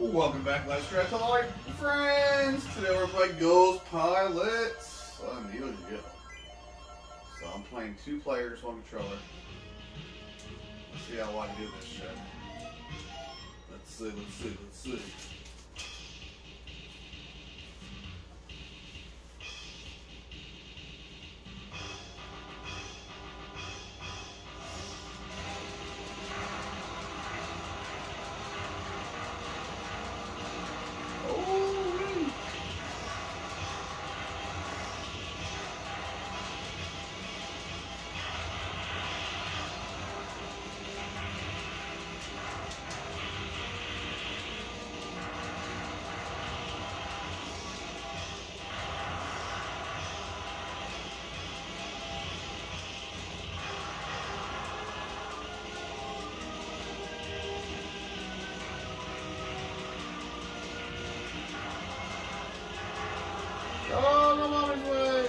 Welcome back, Live Stretch. Hello, my friends. Today we're playing Ghost Pilots. I'm Yo-Yo. So I'm playing 2 players, 1 controller. Let's see how I can do this shit. Let's see. Oh, I'm on his way!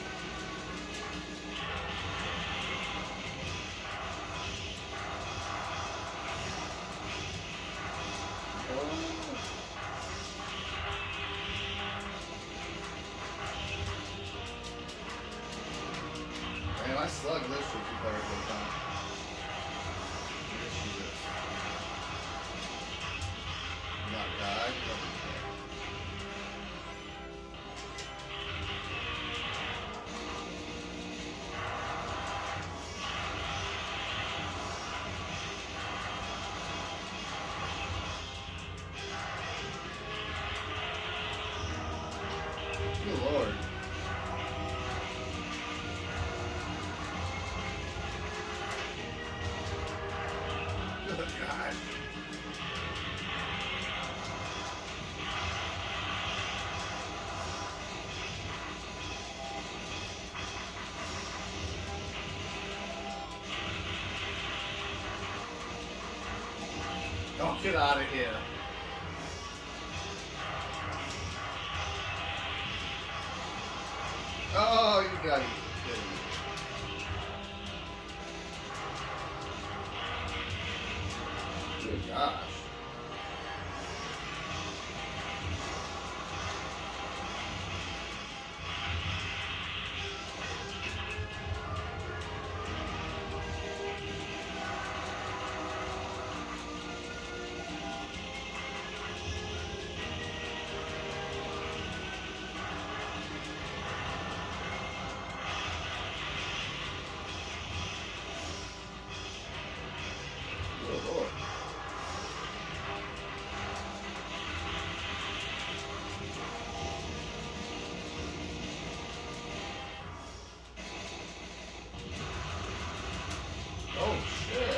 Man, I suck at this shit 2 players at a time. Not die. Good Lord. Good God. Oh, get out of here. Oh, you got it. Good gosh. Good Lord. Oh, shit.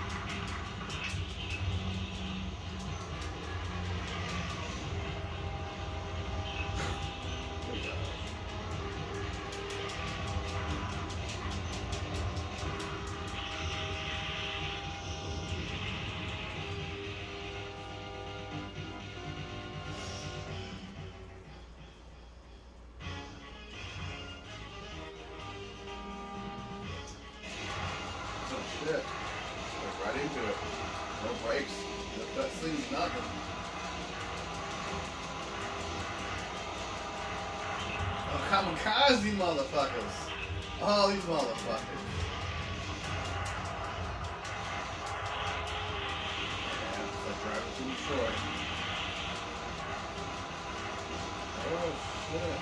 Good gosh. Oh shit. Goes right into it. No brakes. That thing's nothing. Oh, kamikaze motherfuckers. All these motherfuckers. Yeah, it's driving to Detroit. Oh shit.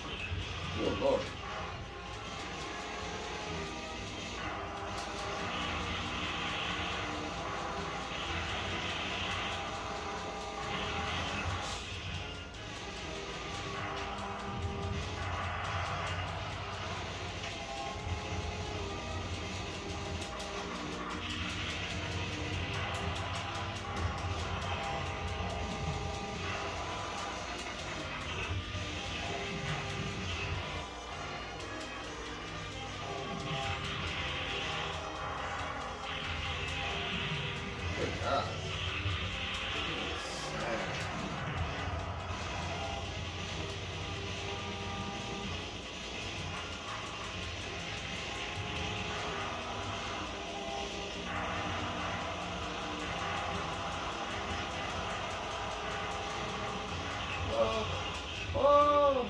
Good Lord. gosh. Oh, oh,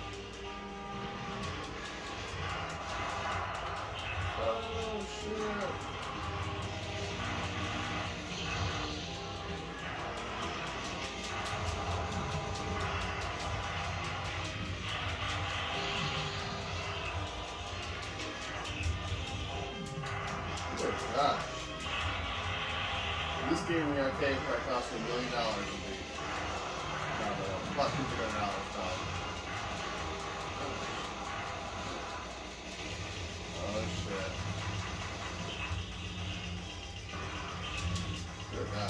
oh, shit. Good gosh. This game in the arcade probably cost me $1 million to beat. About $200. Oh shit. Good gosh.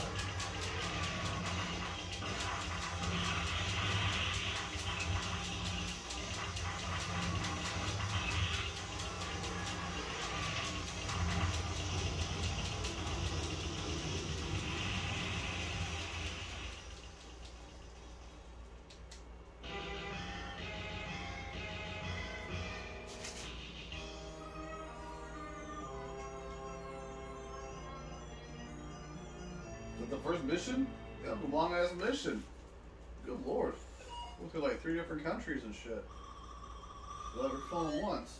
Is that the first mission? Yeah, the long ass mission. Good lord. Went through like 3 different countries and shit. Without ever falling once.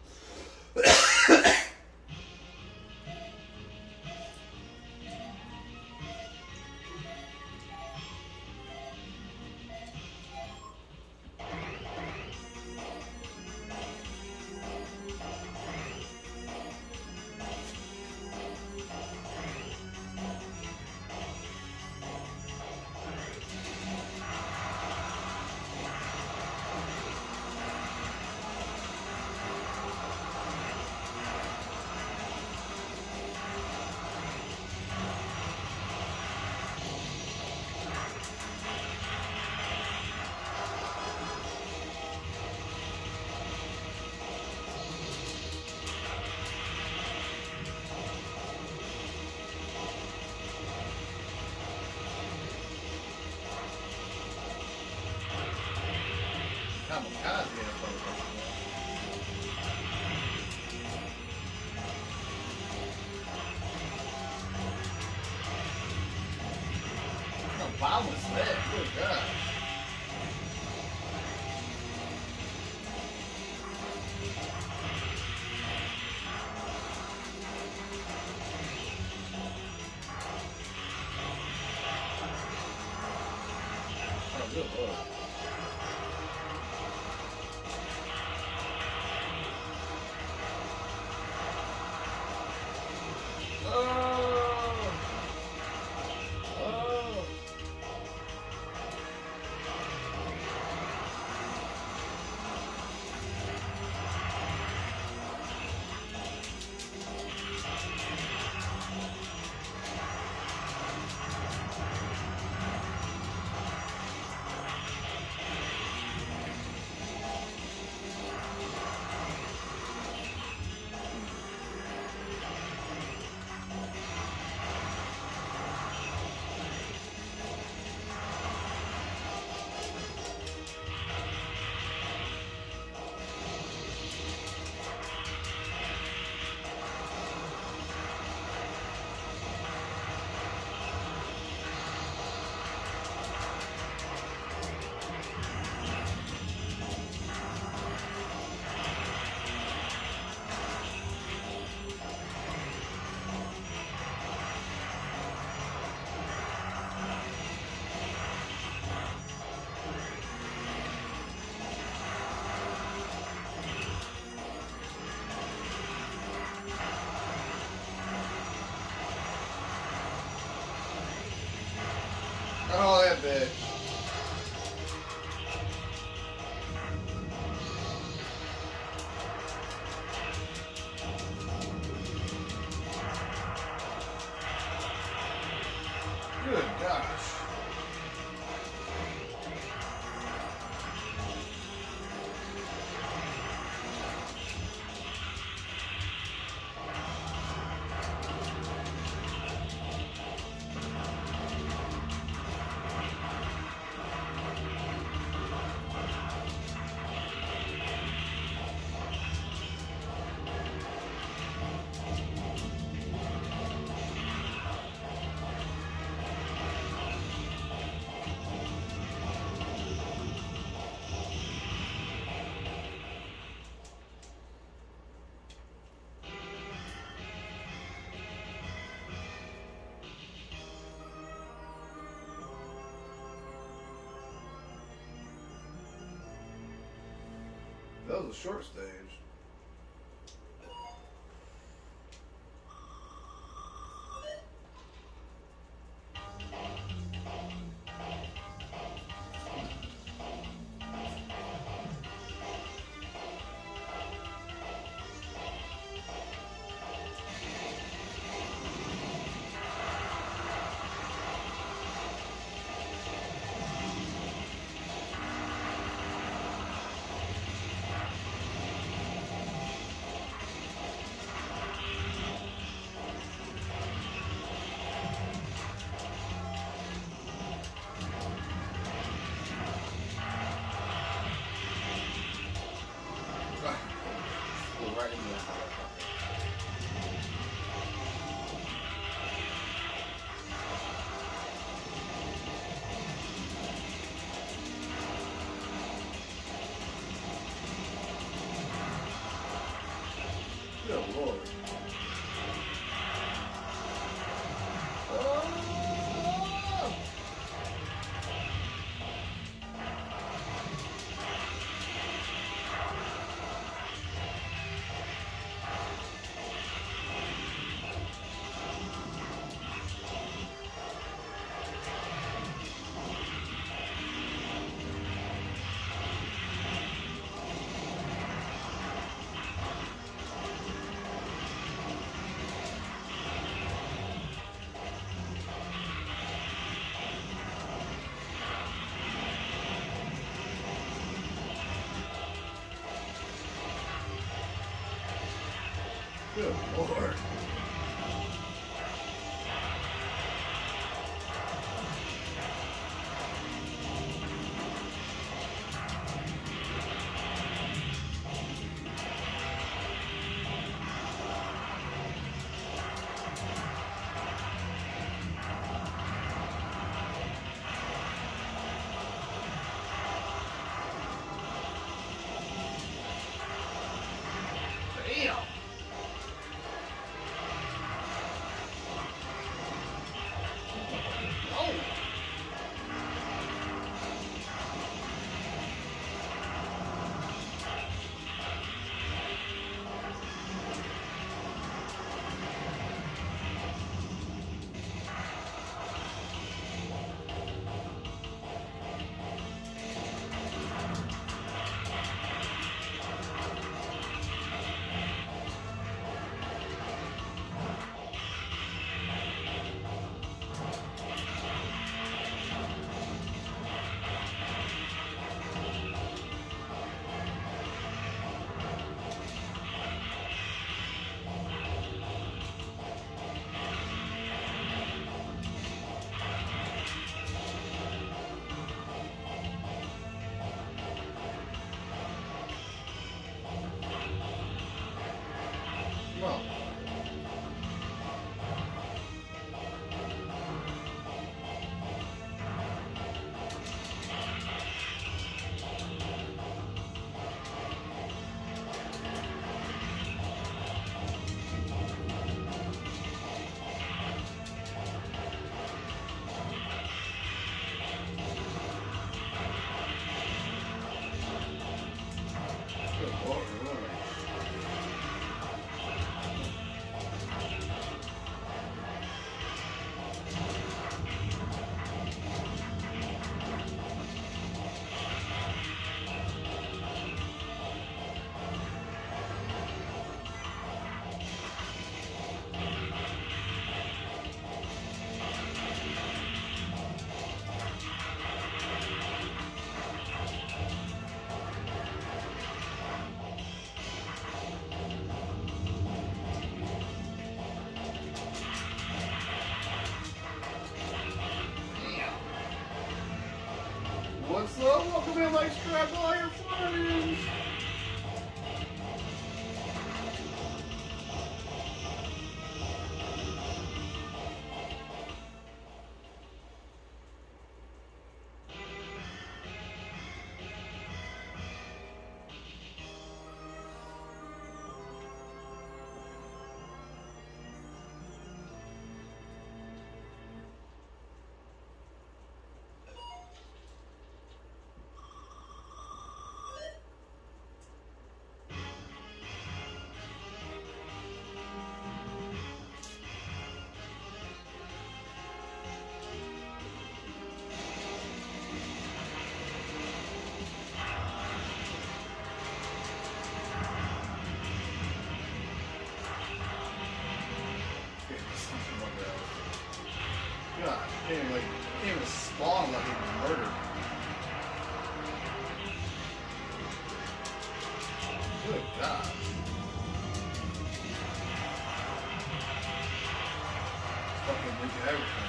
Kamikaze in a photo. The bomb was lit. Good gosh. Oh, good lord. Oh, that bitch. Good gosh. was a short stage. Right into that good Lord. Oh! Good Lord. Damn. Oh. No. Good Lord, really? What's up? Welcome in, like, subscribe to all your friends. God, can't even spawn like he was murdered. Good God. Fucking leak everything.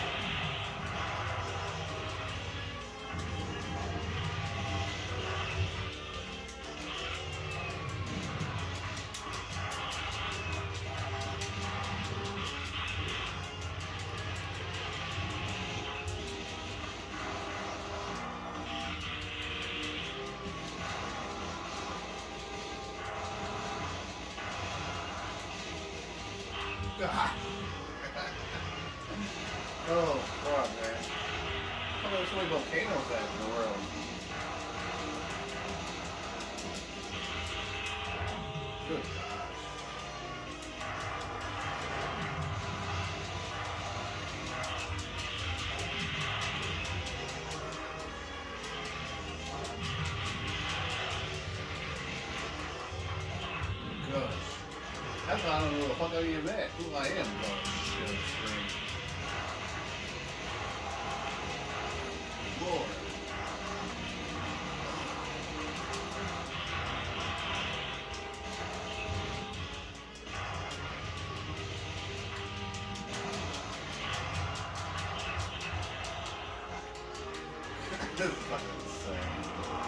God. Oh, fuck, man. How about so many volcanoes out in the world? Good gosh. Gosh. That's why I don't know the fuck I even at. Who I am, though. Shit, screen. Lord. This is fucking insane.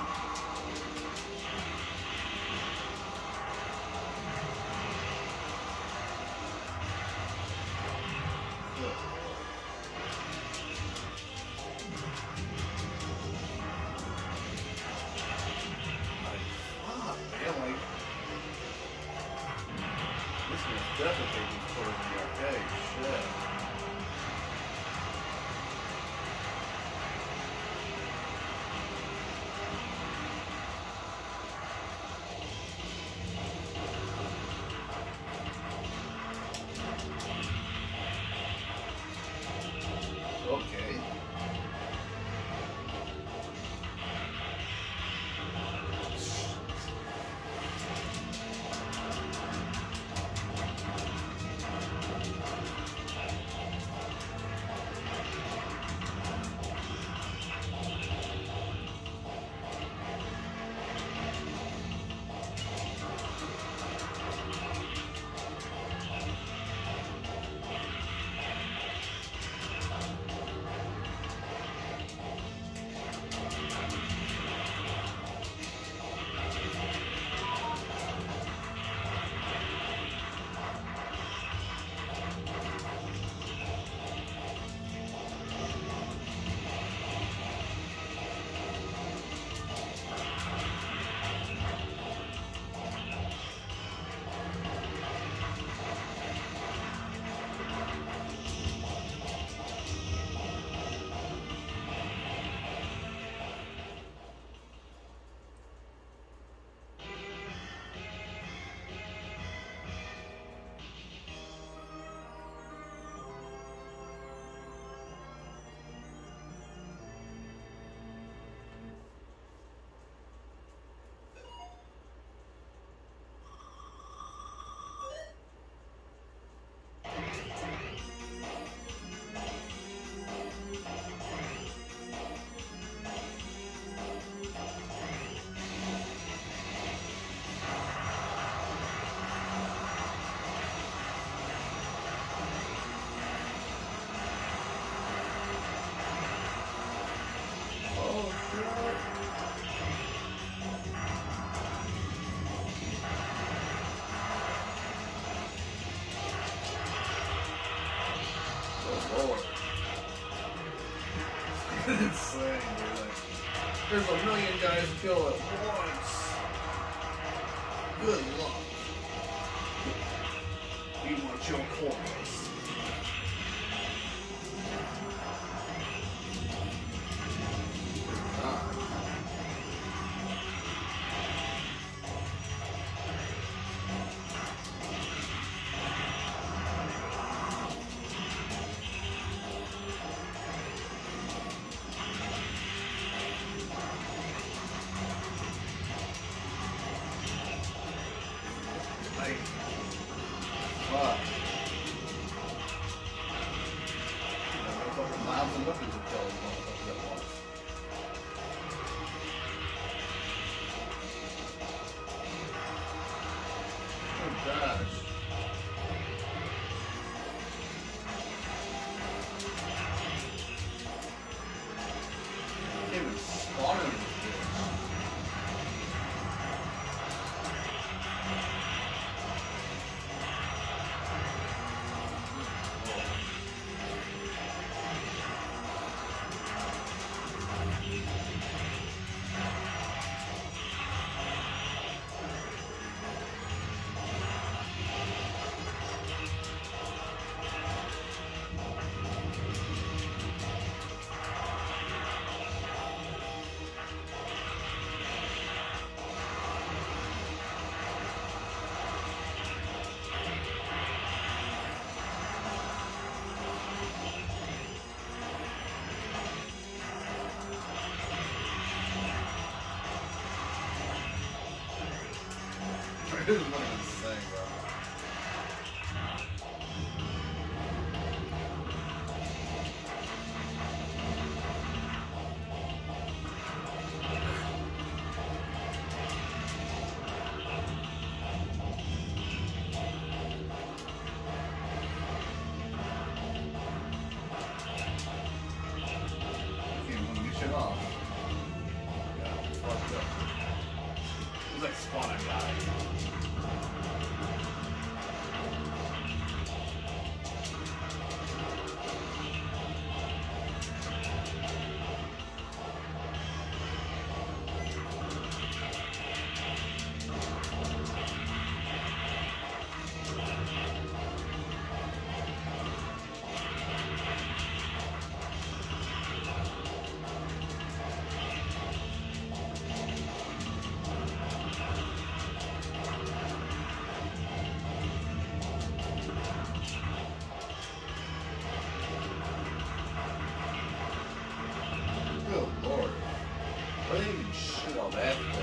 Definitely taking towards the arcade. Shit. Okay. Lord. It's insane, dude. Like, there's a million guys to kill at once. Good luck. We want your corpse. Fuck. bouncing weapons to kill these motherfuckers at once. Oh gosh. Can't even spawn in this bitch. This is what I'm saying, bro. Can't move this shit off. Yeah, fucked up. It was like spawn a guy. Good lord. Why did they even shoot all that thing?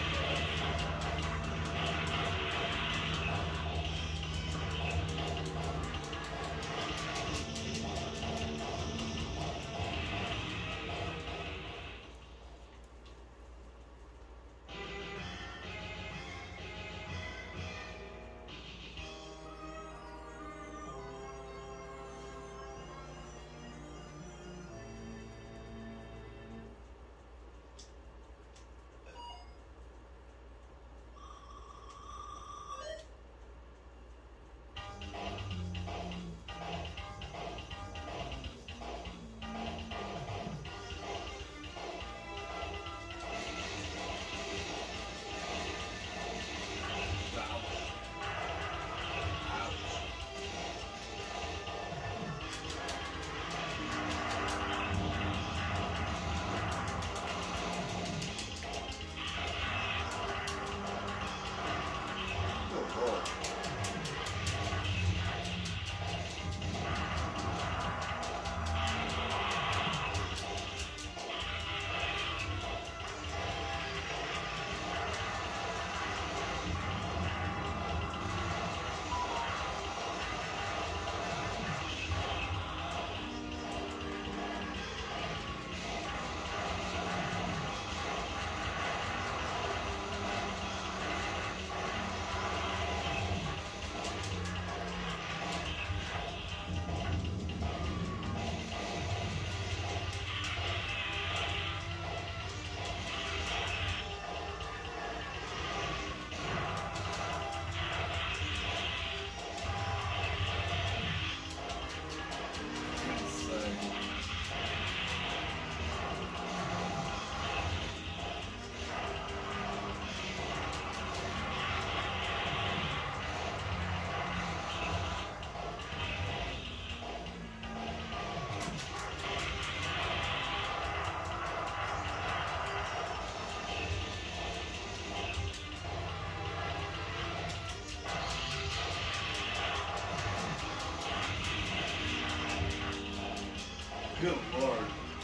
Good lord.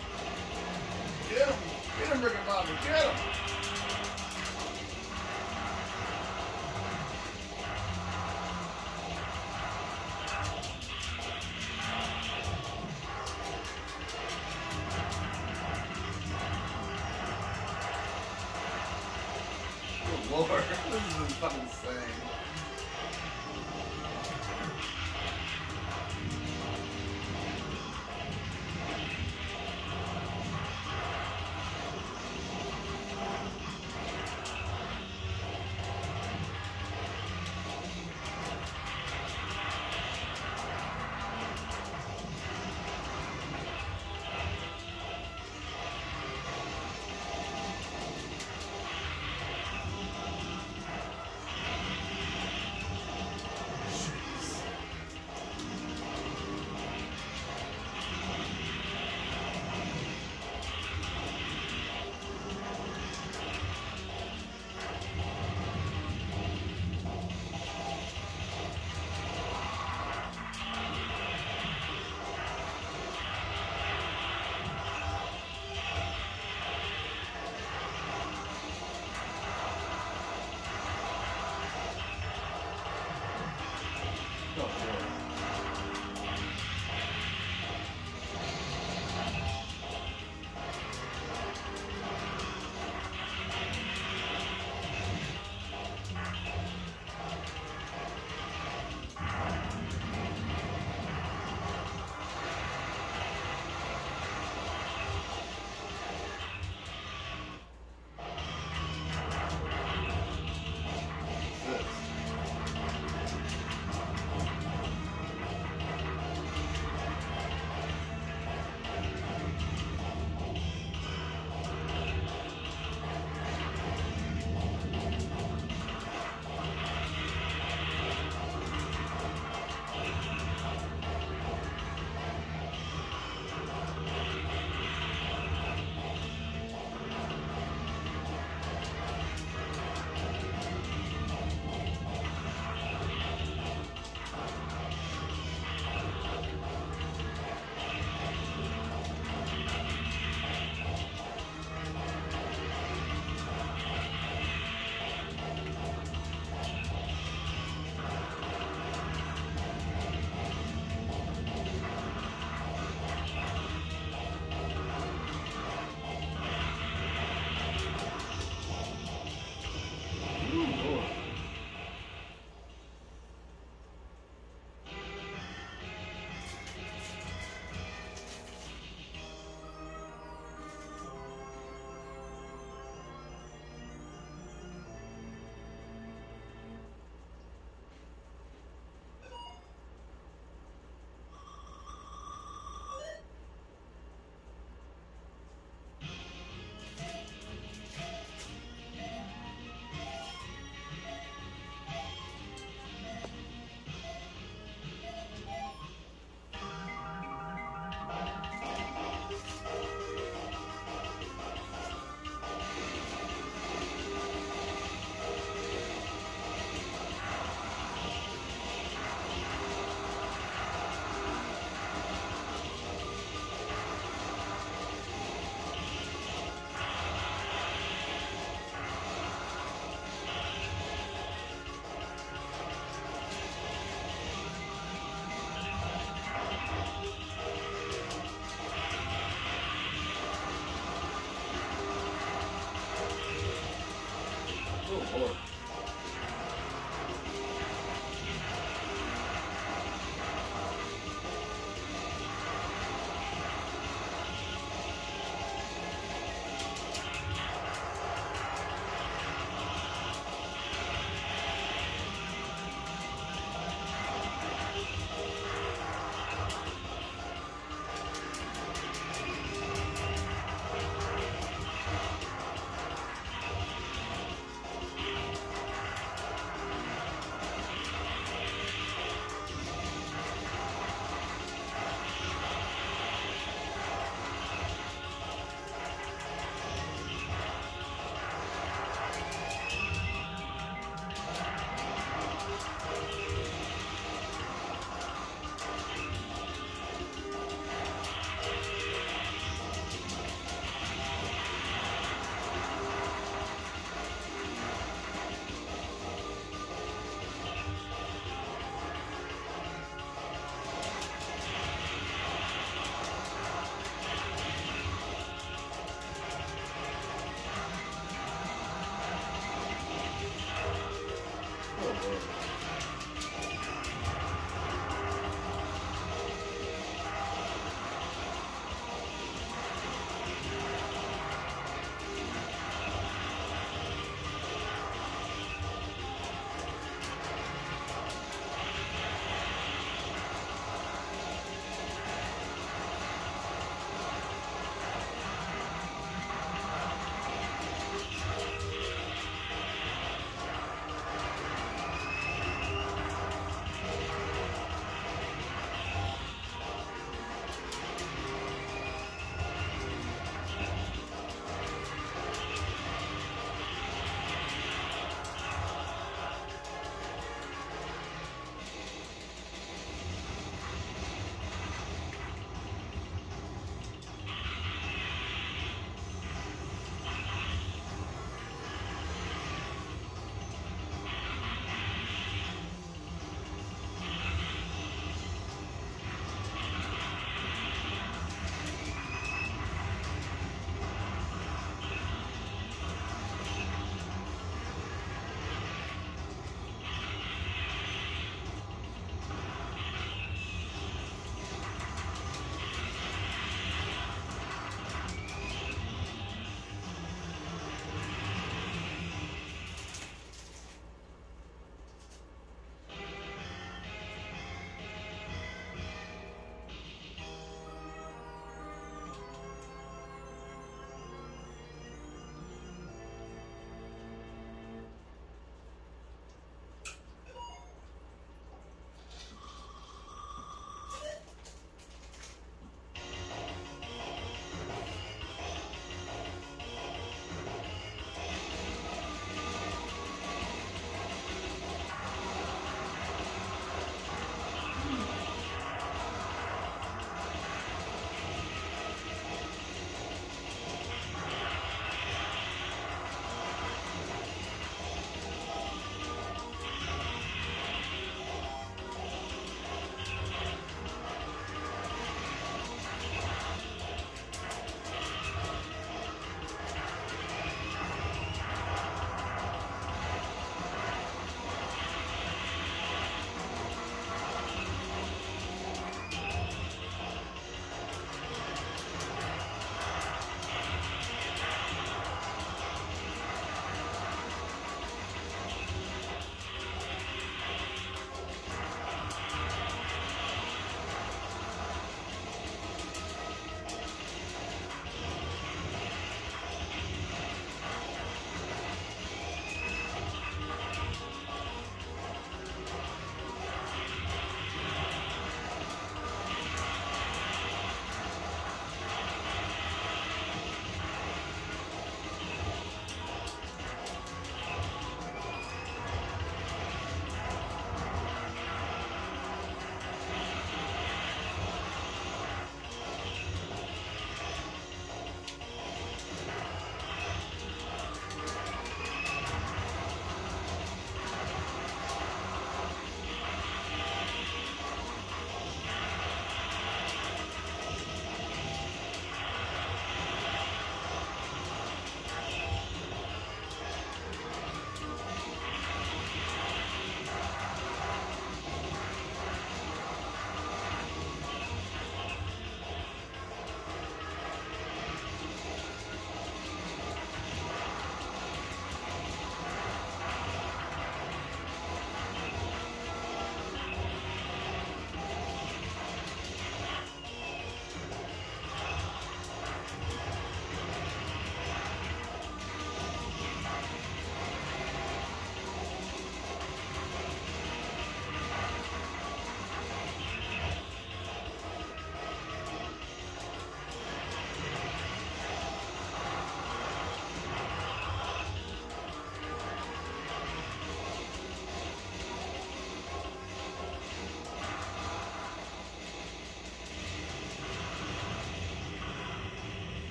Get him! Get him, Rick and Bobby! Get him! fucking insane.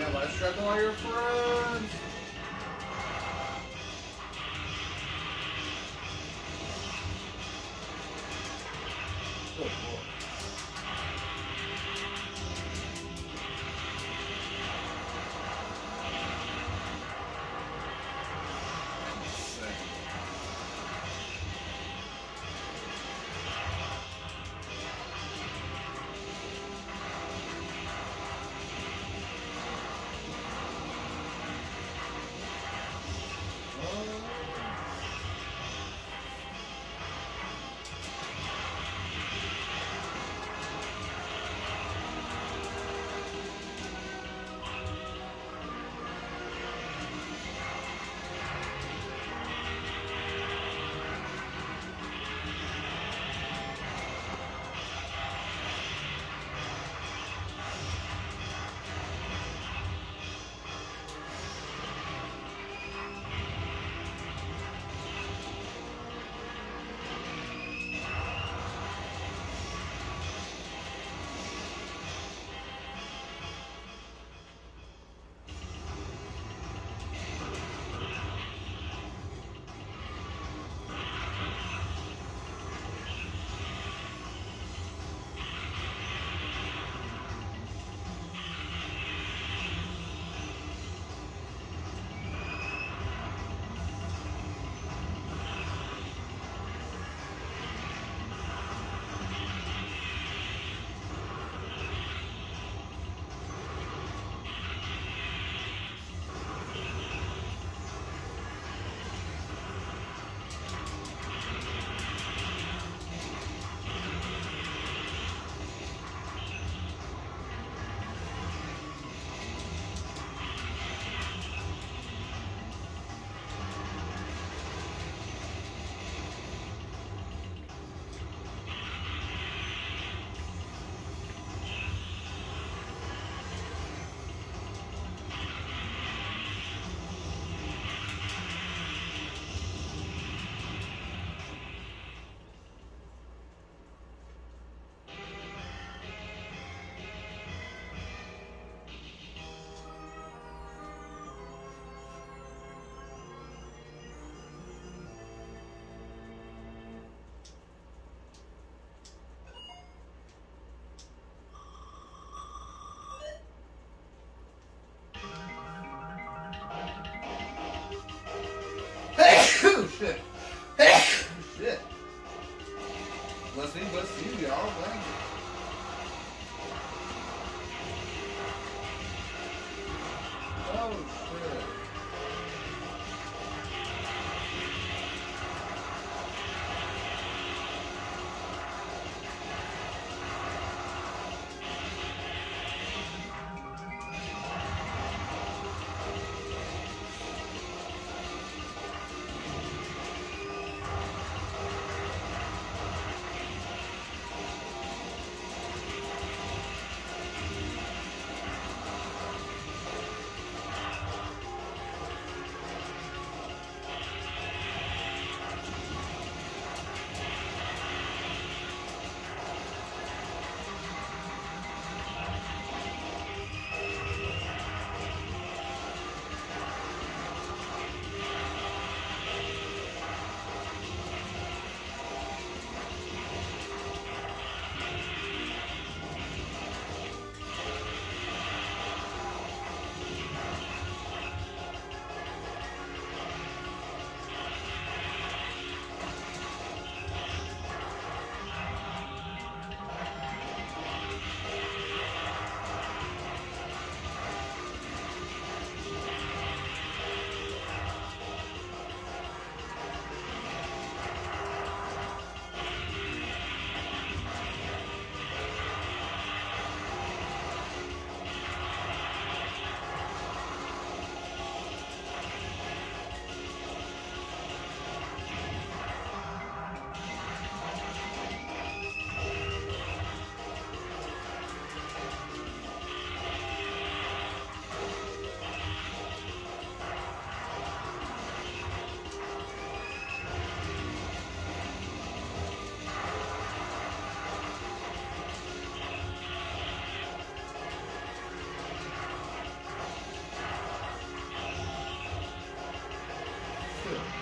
man, let's track all your friends. Good Lord.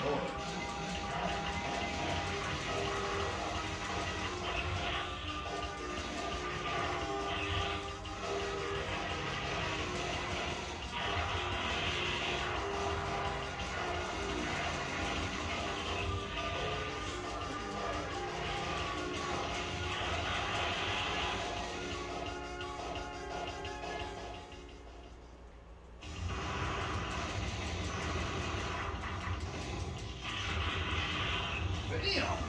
Lord. Damn!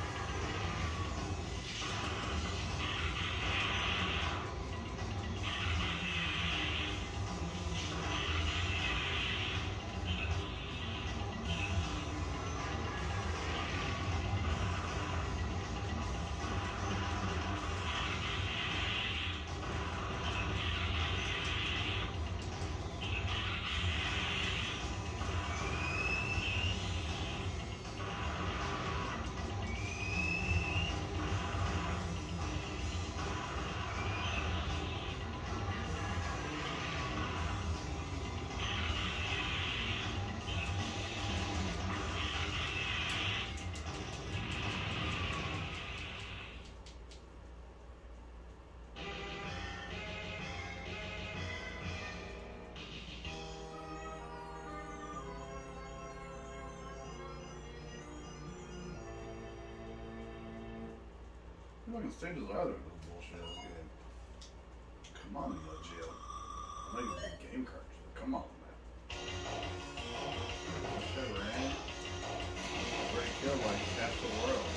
I'm not gonna say this other bullshit I was getting. Come on, Neo Geo. I know you're a big game card. Come on, man. Shit, man. Already killed like half the world.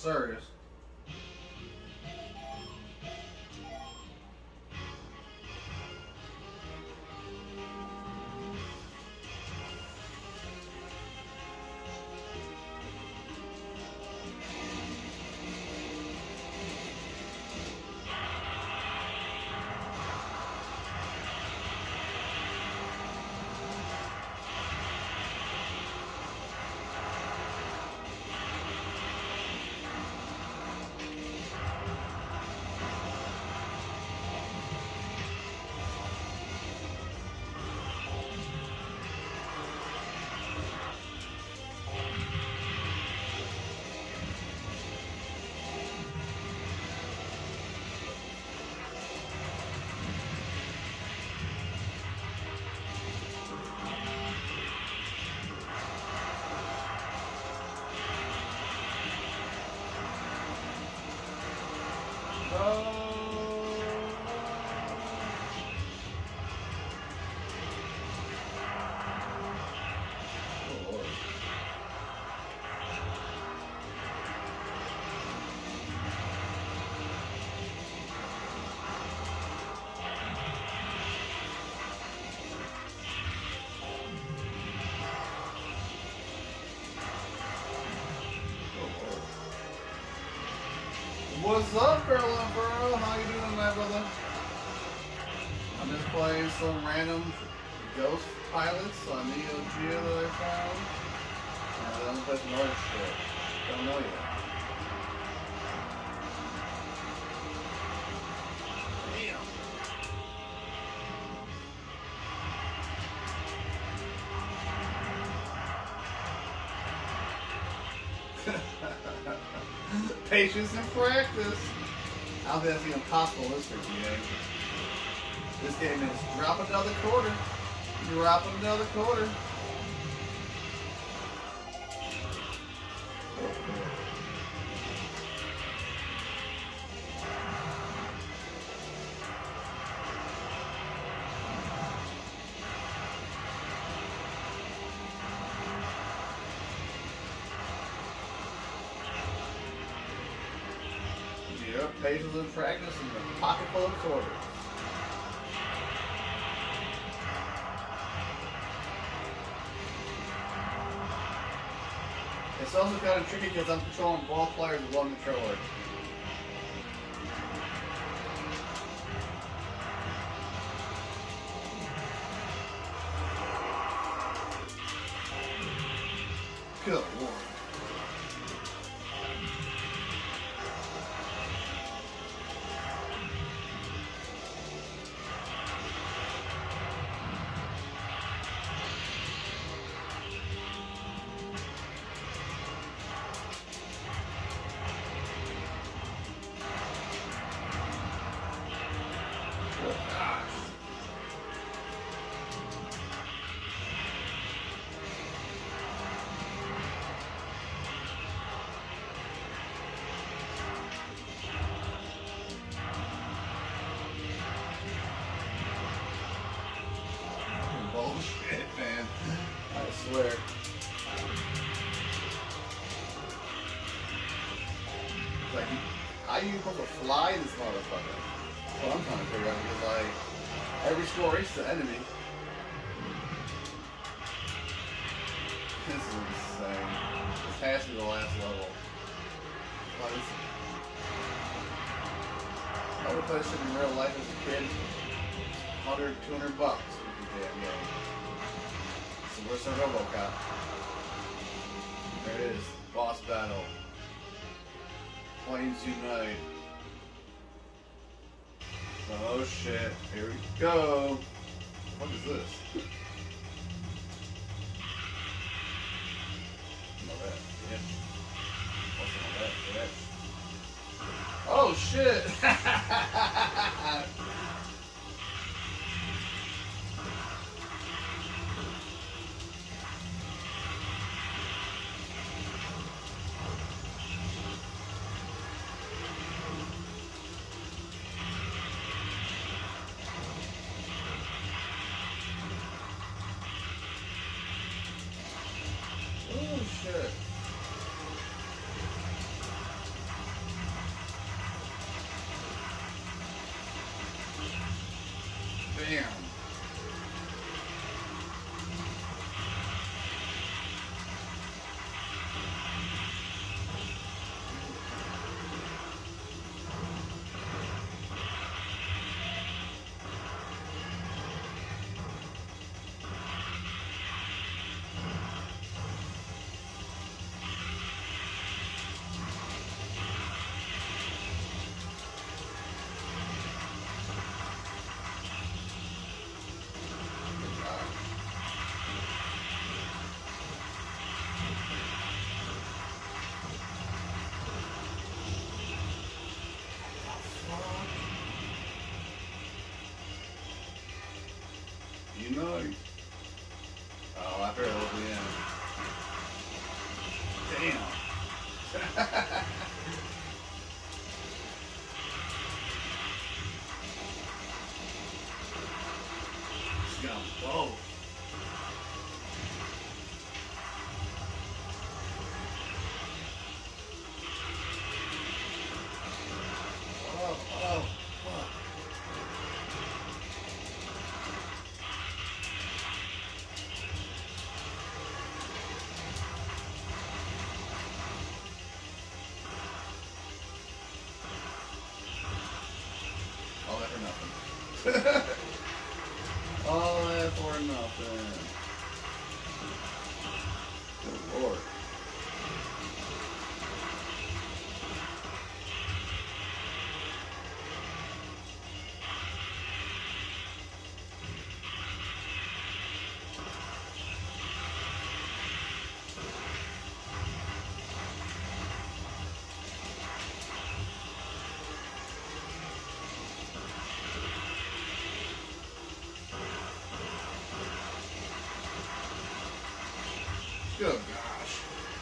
sir, it is. What's up, Carolyn Burrow? How you doing, my brother? I'm just playing some random Ghost Pilots on Neo Geo that I found. And I'm gonna play some other shit. Don't know yet. Patience and practice. I don't think that's even possible in this freaking game. This game is drop another quarter. Drop another quarter. Pages of practice and a pocket full of quarters. It's also kind of tricky because I'm controlling ball players with one controller. Good Lord. Bullshit, man. I swear. Like, how are you supposed to fly this motherfucker? That's what I'm trying to figure out, because, like, every score is the enemy. This is insane. This has to be the last level. I would play this shit in real life as a kid. 100, 200 bucks. Damn game. So where's our RoboCop? There it is. Boss battle. Planes unite. Oh shit. Here we go. What is this? Yeah. Oh shit! Oh shit. Damn. You know. Oh, I heard it was the end. Damn. Scum. Whoa. Oh, oh, fuck. All that for nothing. All that for nothing. Good Lord. Good gosh.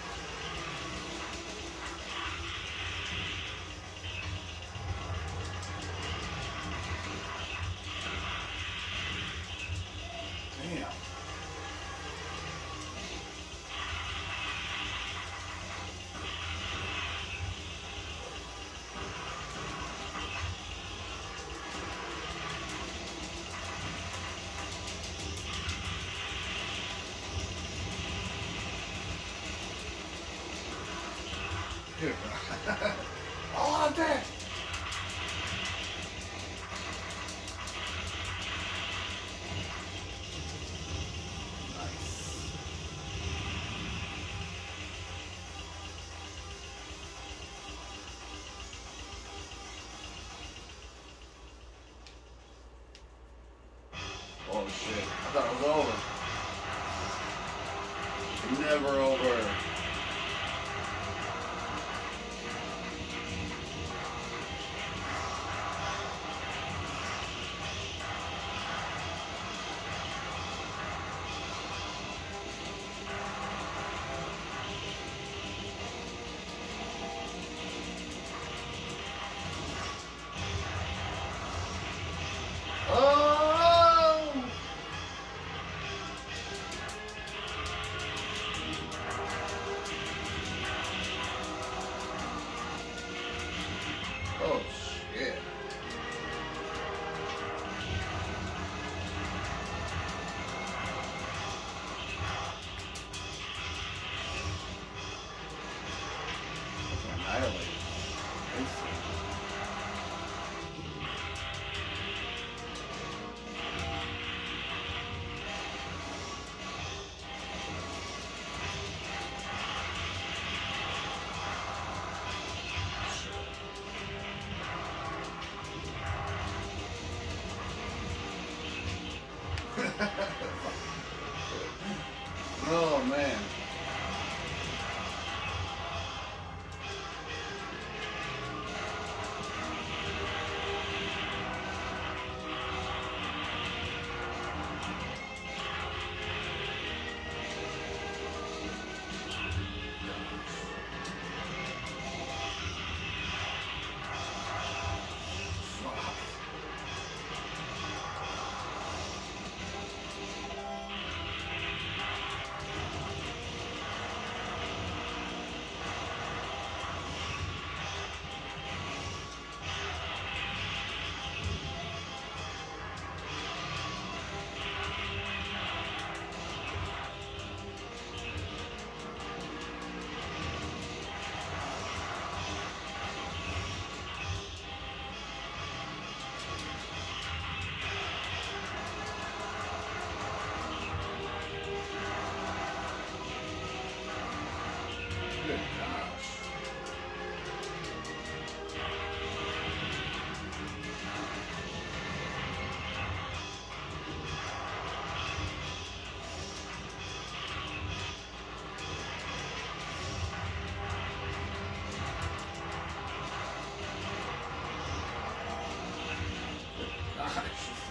Damn. Good. All out there. Oh shit. I thought it was over. Never over. Oh! Oh shit. Annihilated. Oh man.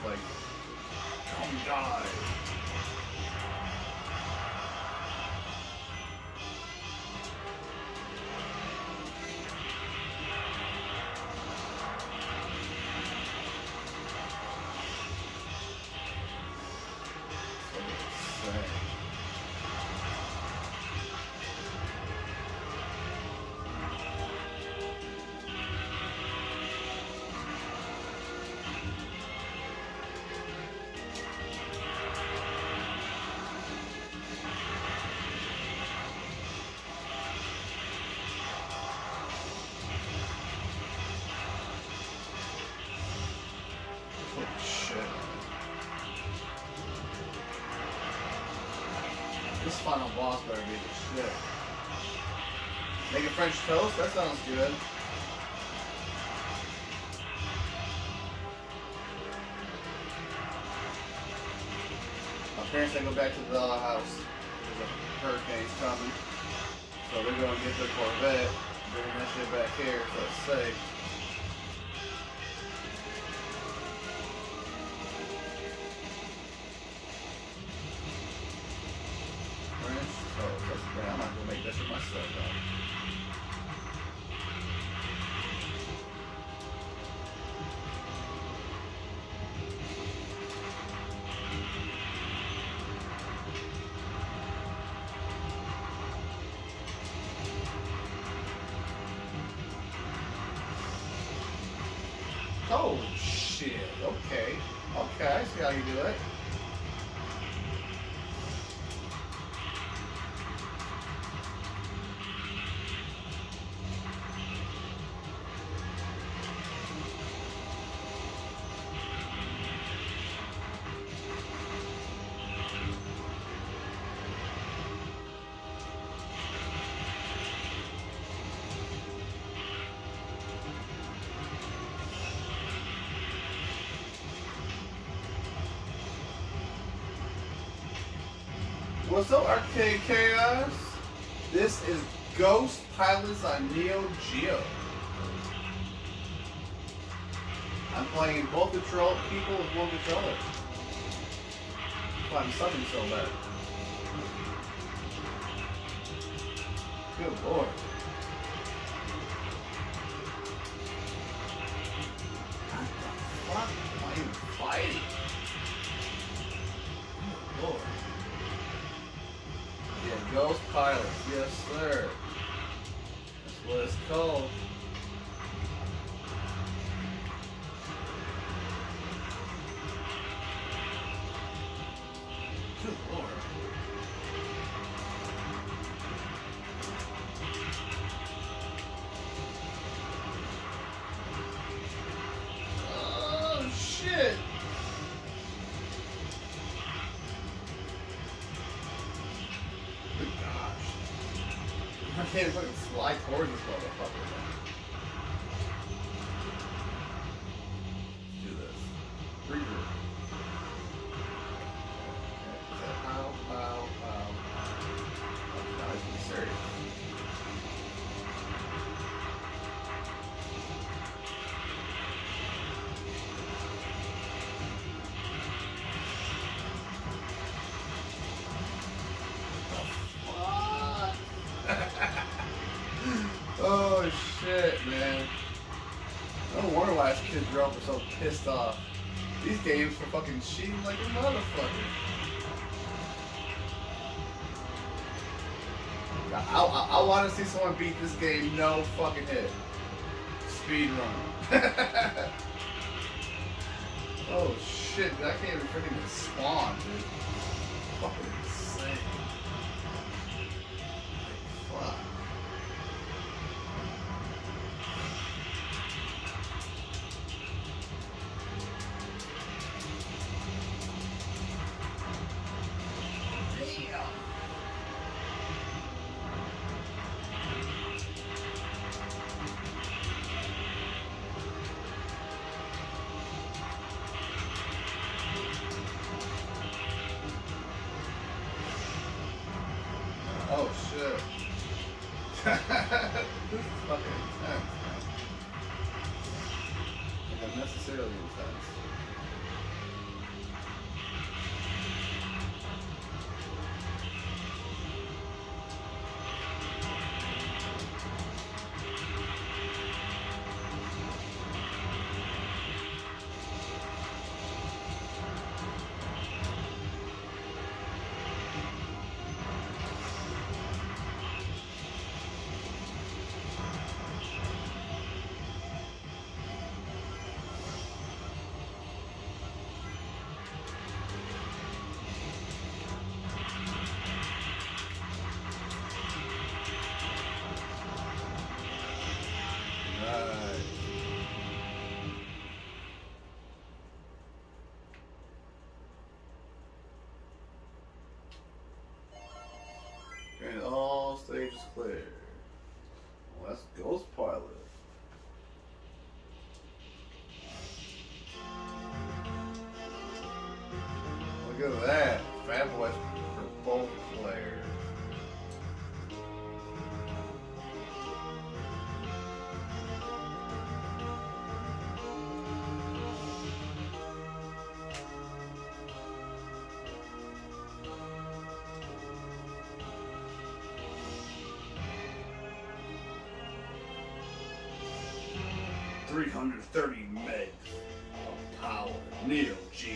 like, come die. This final boss better be the shit. Making French toast? That sounds good. My parents ain't go back to the house. There's a hurricane's coming. So they're gonna get their Corvette, bring that shit back here so it's safe. I'm not gonna make that shit myself, though. Oh shit! Okay, okay, I see how you do it. What's up, Arcade Chaos? This is Ghost Pilots on Neo Geo. I'm playing both control people with one controller. I'm sucking so bad. Good lord. What the fuck am I even fighting? Good lord. Yeah, Ghost Pilots, yes sir. That's what it's called. Good lord. Oh shit. Good gosh. I can't fucking slide towards this motherfucker. Let's do this. Breather. Ow, ow, ow. Oh, guys, be serious. Oh shit, man. No wonder why this kid girls are so pissed off. These games are fucking cheating like a motherfucker. I want to see someone beat this game no fucking hit. Speed run. Oh shit, dude, I can't even freaking spawn, dude. Fucking insane. Like, fuck. Oh shit. This is fucking intense, man. Like unnecessarily intense. That's Ghost Pilot. Look at that. Fat Boys for both players. $330 megs of power. Neo Geo.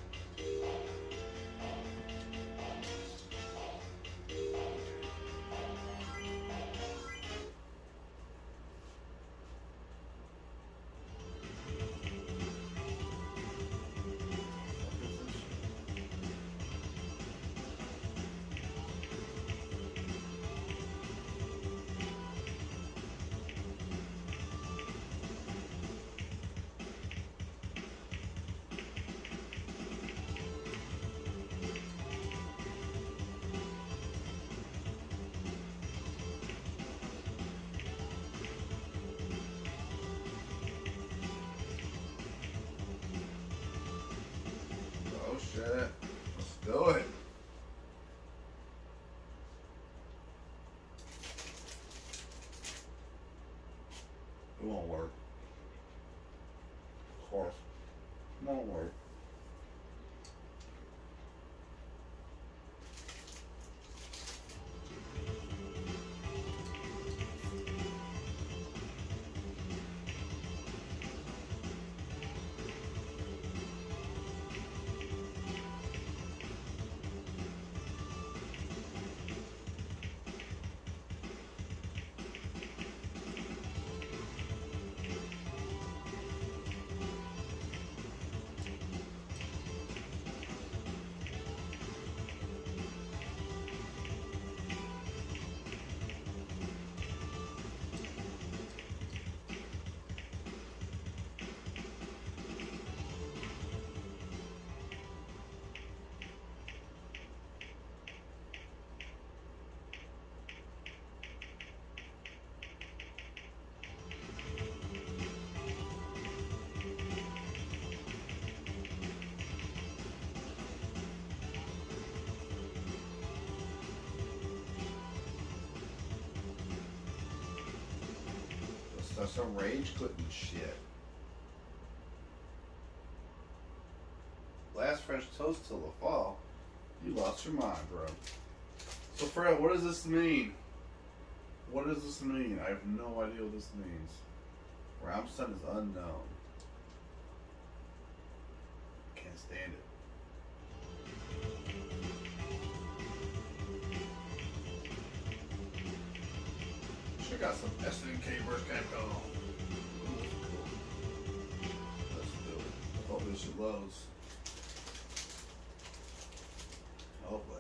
Shit. Let's do it. It won't work. Of course. It won't work. That's some rage quitting shit. Last French toast till the fall. You lost your mind, bro. So Fred, what does this mean? What does this mean? I have no idea what this means. Ramstein is unknown. Can't stand it. Should got some SNK versus Capcom. Ooh, that's cool. Let's do it. Hopefully she loads. Hopefully.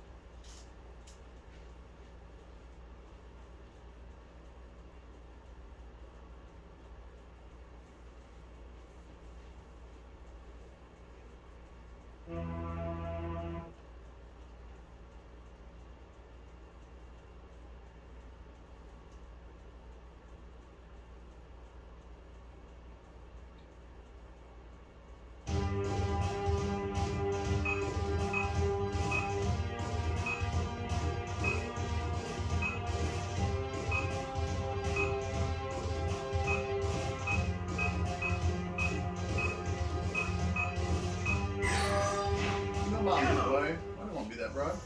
Boy. I don't want to be that broad.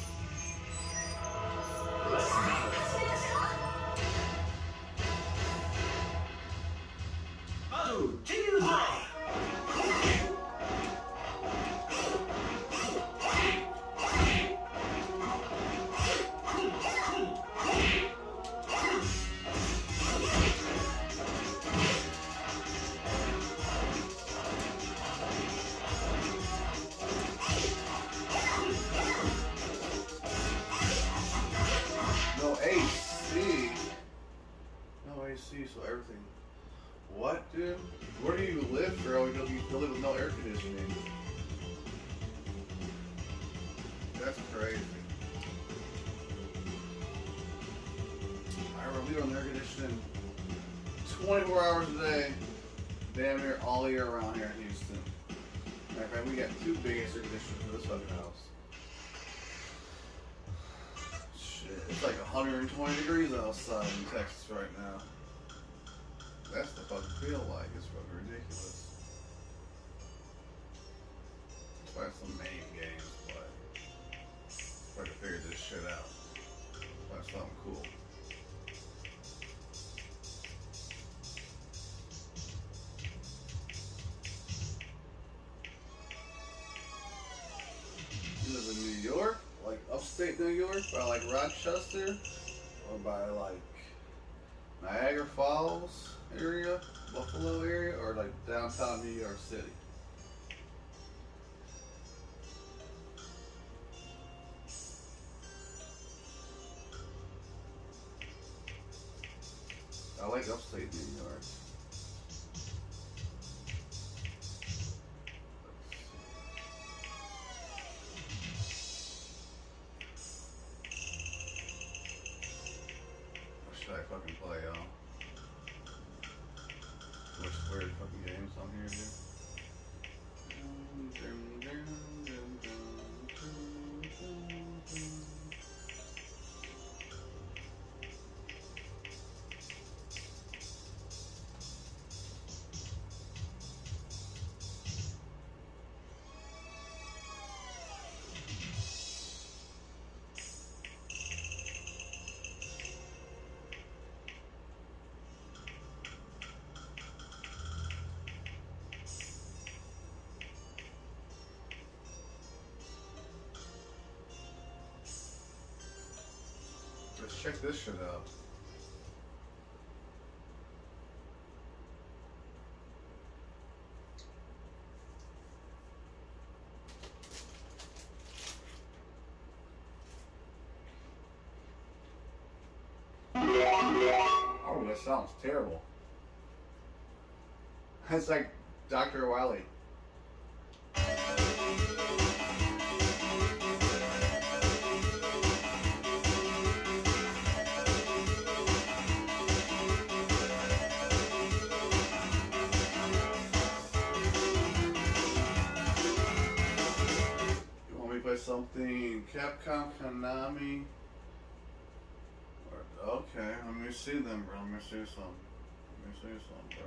Oh, Jesus! No PlayStation 24 hours a day, damn near all year around here in Houston. Matter of fact, we got two biggest air conditioners for this fucking house. Shit, it's like 120 degrees outside in Texas right now. That's the fucking feel like. It's fucking ridiculous. That's why some main games play. Try to figure this shit out. That's something cool. You live in New York, like upstate New York, by like Rochester, or by like Niagara Falls area, Buffalo area, or like downtown New York City. I like upstate New York. What should I fucking play, y'all? Which weird fucking games on here, dude? Let's check this shit out. Oh, that sounds terrible. It's like Dr. Wily. Something Capcom, Konami. Okay, let me see them, bro. Let me see some. Let me see some, bro.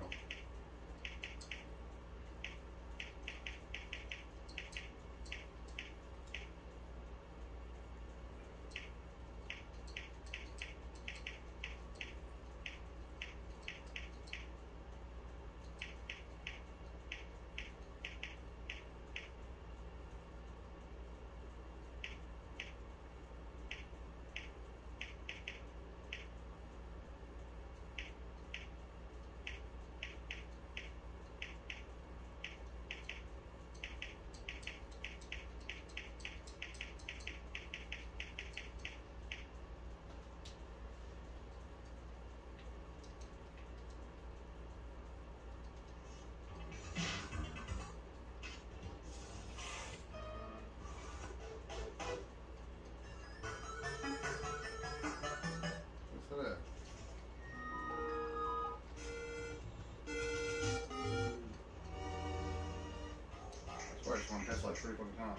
I just want to test like 3 fucking times.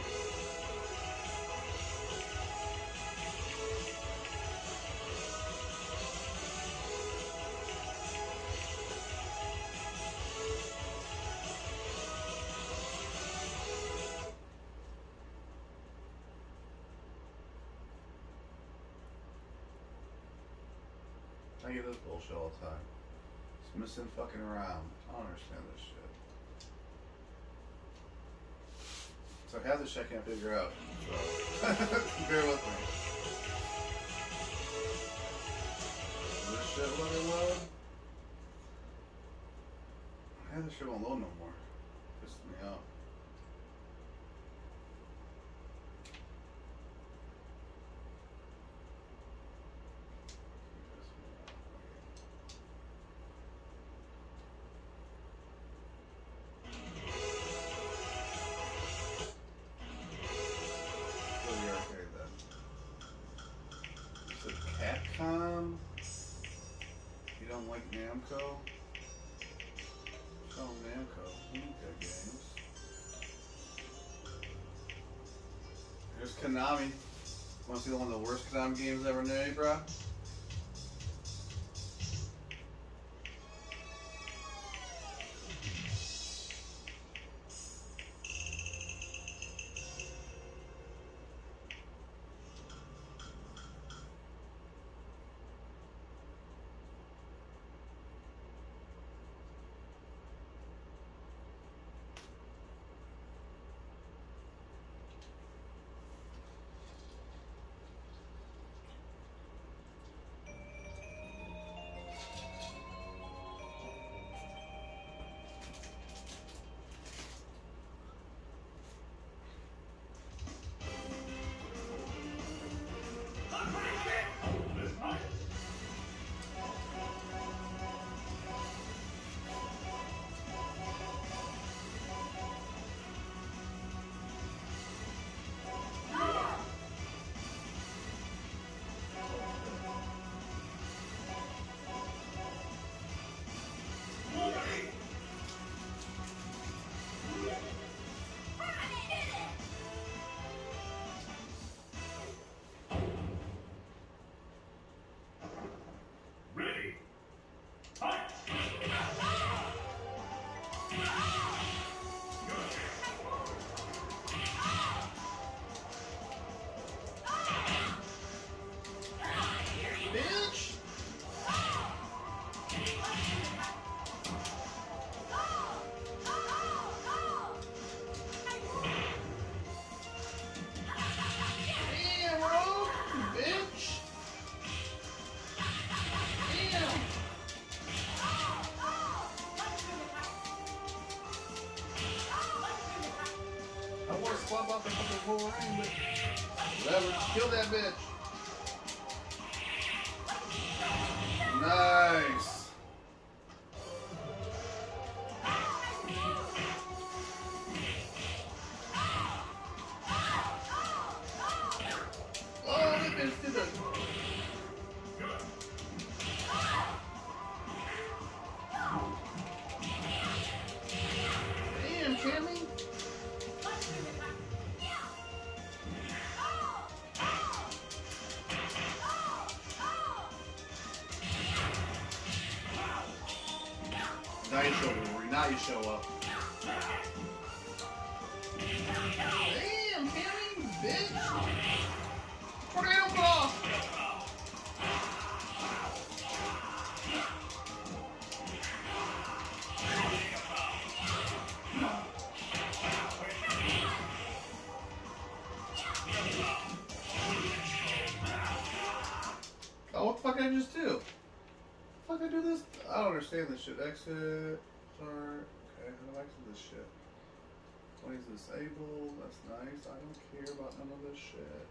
I get this bullshit all the time. It's missing fucking around. I don't understand this shit. So half this shit I can't figure out. So bear with me. Is this shit loading load? Half this shit won't load no more. Pissing me off. Capcom. Namco. Oh, Namco. Good games. Here's Konami. Want to see one of the worst Konami games ever made, bro? Swap off the fucking whole ring, but whatever. Kill that bitch. Nice. Oh, that bitch did it. Damn, Cammy. Now you show up. Now you show up. Damn, Cammy, bitch. Tornado ball. Oh, what the fuck did I just do? Fuck, I do this? I don't understand this shit. Exit. Start. Okay, how do I exit this shit? 20's disabled. That's nice. I don't care about none of this shit.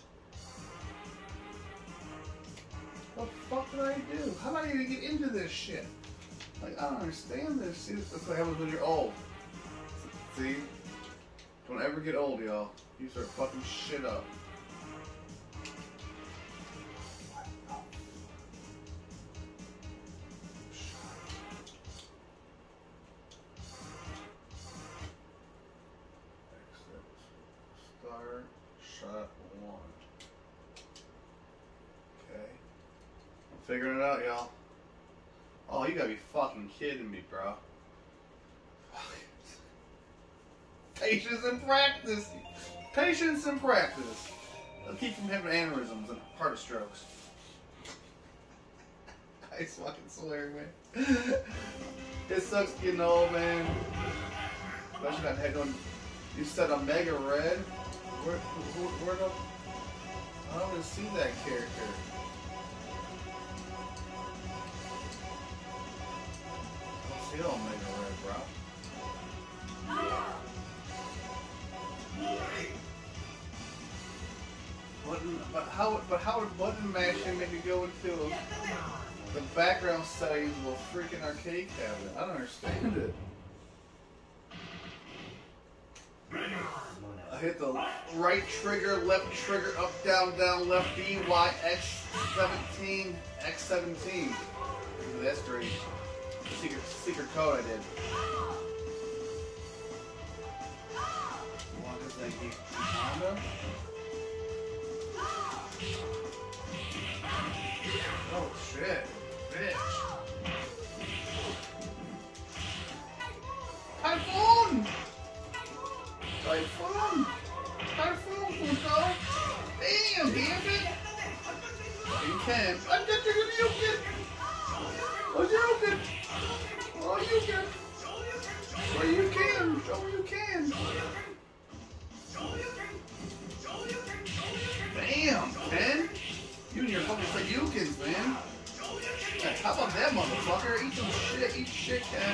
What the fuck did I do? How did I even get into this shit? Like, I don't understand this. See, that's what happens when you're old. See? Don't ever get old, y'all. You start fucking shit up. Start shot 1. Okay. I'm figuring it out, y'all. Oh, you gotta be fucking kidding me, bro. Patience and practice. Patience and practice. It'll keep from having aneurysms and heart strokes. I fucking swear, man. It sucks getting old, man. Especially that head going. You said Omega Red? Where the... I don't even see that character. I don't see Omega Red, bro. But how would button mashing make me go into the background settings of a freaking arcade cabinet? I don't understand it. I hit the right trigger, left trigger, up, down, left, B, Y, X, 17, X17. mystery. Secret code I did. What is that? Honda? Oh shit. Bitch. Typhoon! Typhoon! Typhoon, Punko! Damn, damn it! You can. I'm just you can! Oh, you can! Oh, you can! Oh, you can! Oh, you can! Damn, Ken! You and your fucking Sayukins, man! Hey, how about that motherfucker? Eat some shit, eat shit, Ken!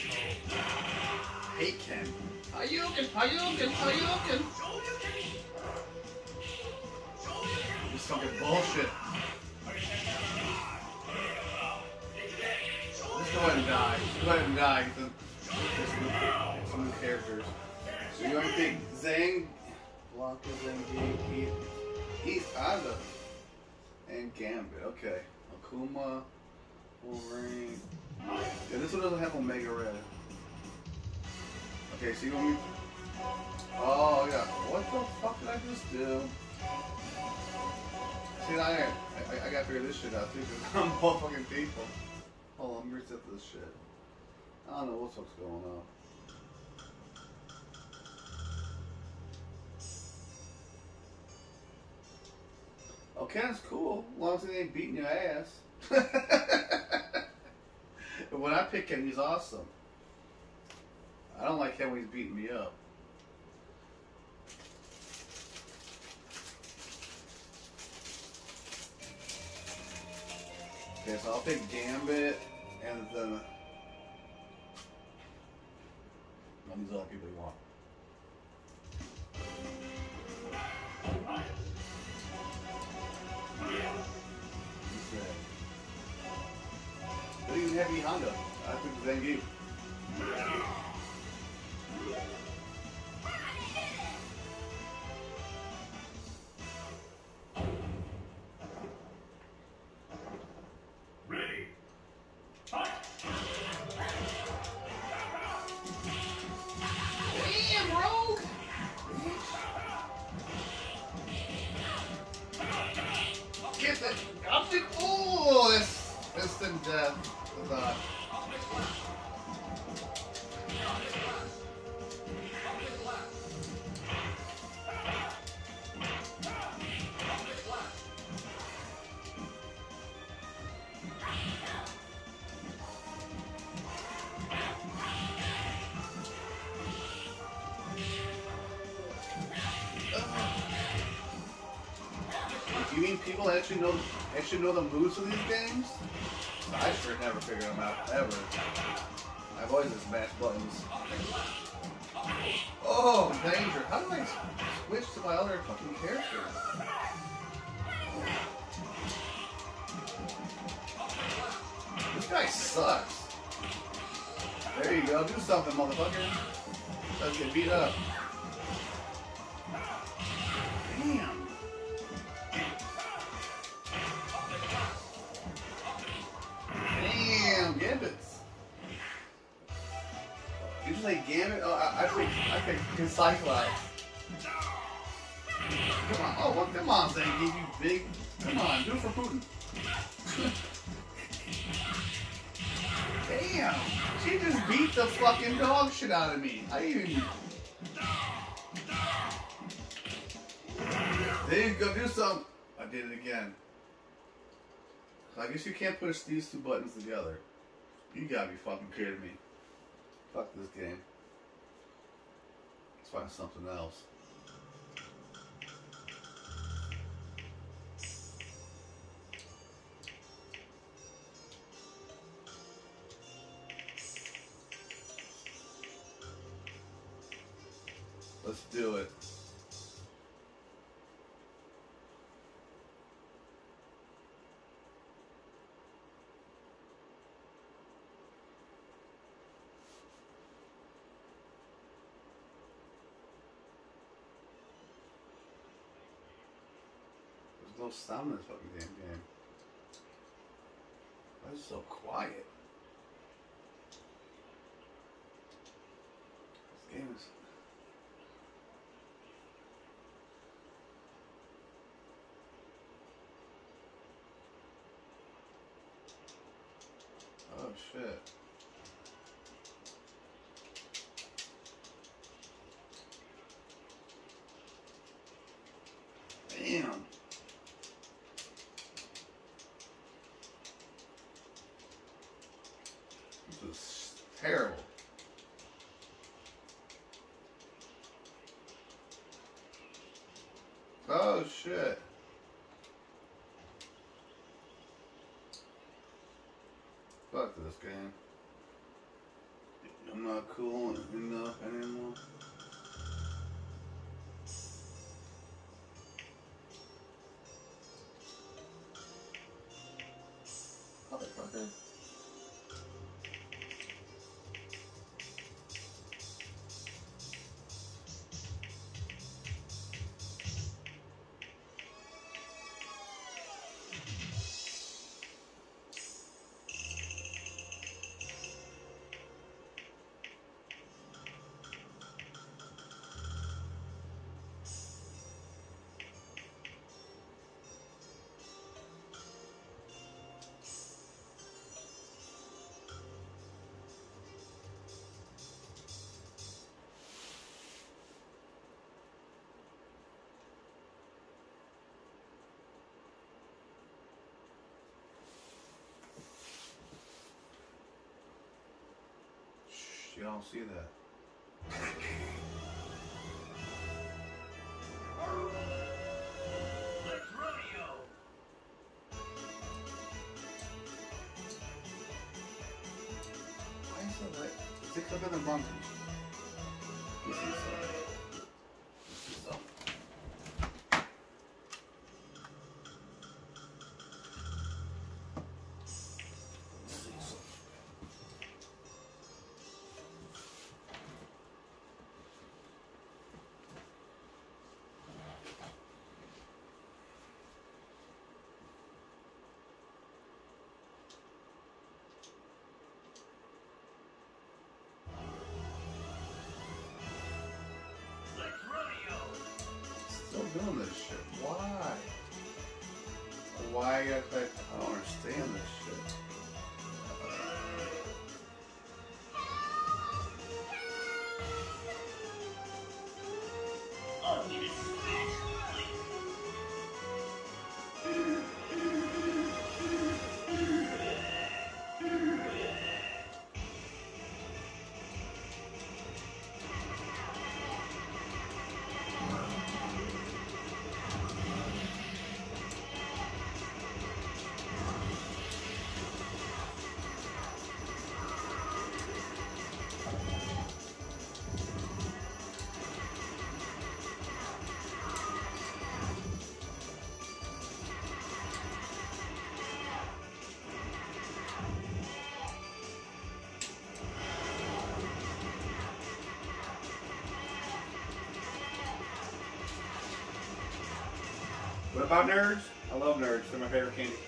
I hate Ken. Hayukin! Hayukin! Hayukin! This fucking bullshit. Let's go ahead and die. Let's go ahead and die. Get some new characters. So you want to pick Zang, Blanca, Zangief, he's Honda, and Gambit. Okay. Akuma, Wolverine. Yeah, this one doesn't have Omega Red. Okay, so you want me? Oh yeah. What the fuck did I just do? See, I gotta figure this shit out too, because I'm both fucking people. Hold on, let me reset this shit. I don't know what the fuck's going on. Oh, Ken's cool, as long as he ain't beating your ass. But when I pick Ken, he's awesome. I don't like Ken when he's beating me up. Okay, so I'll pick Gambit, and then these other people you want. They didn't even have any Honda. I picked Zangief. Oh, it's instant death. You mean people actually know the moves of these games? I sure never figured them out, ever. I've always just mashed buttons. Oh, danger. How do I switch to my other fucking character? This guy sucks. There you go. Do something, motherfucker. Let's get beat up. Damn. Gambits. You just like Gambit? Oh, I think Cyclops. Come on, oh, well, come on, Zangief, you big. Come on, do it for Putin. Damn, she just beat the fucking dog shit out of me. I even. There you go, do something. I did it again. I guess you can't push these two buttons together. You gotta be fucking kidding me. Fuck this game. Let's find something else. Let's do it. No sound in this fucking damn game. It's so quiet. This game is. Oh shit. Damn. This is terrible. Oh shit. Fuck this game. I'm not cool enough anymore. Motherfucker. You don't see that. Let's rodeo. Why is it like? Is it because of the monkey? This is doing this shit. Why? Why? I don't understand this shit. I'll give it smash. What about nerds? I love nerds. They're my favorite candy.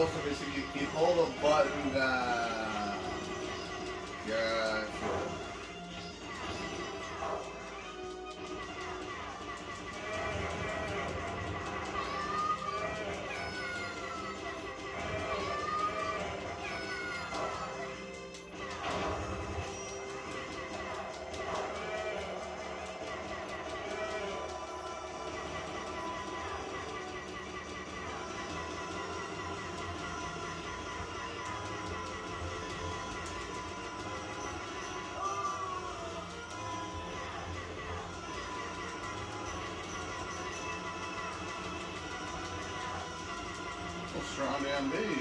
Oh, so basically you hold the button down. Gotcha. Strong damn bees.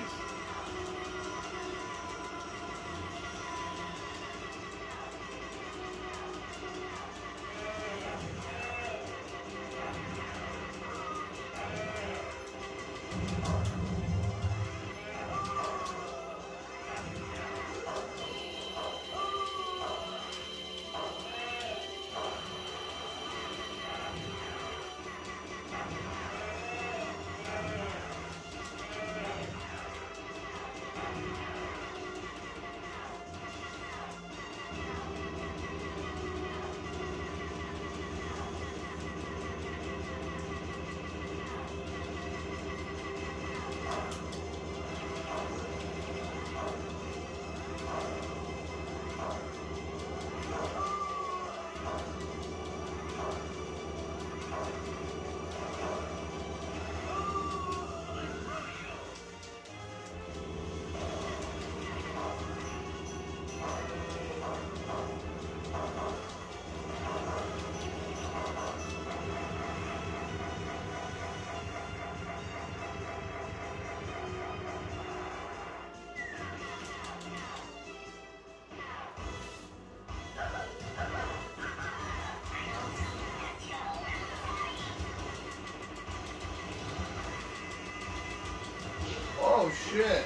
Oh shit!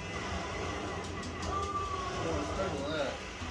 Oh, expecting that.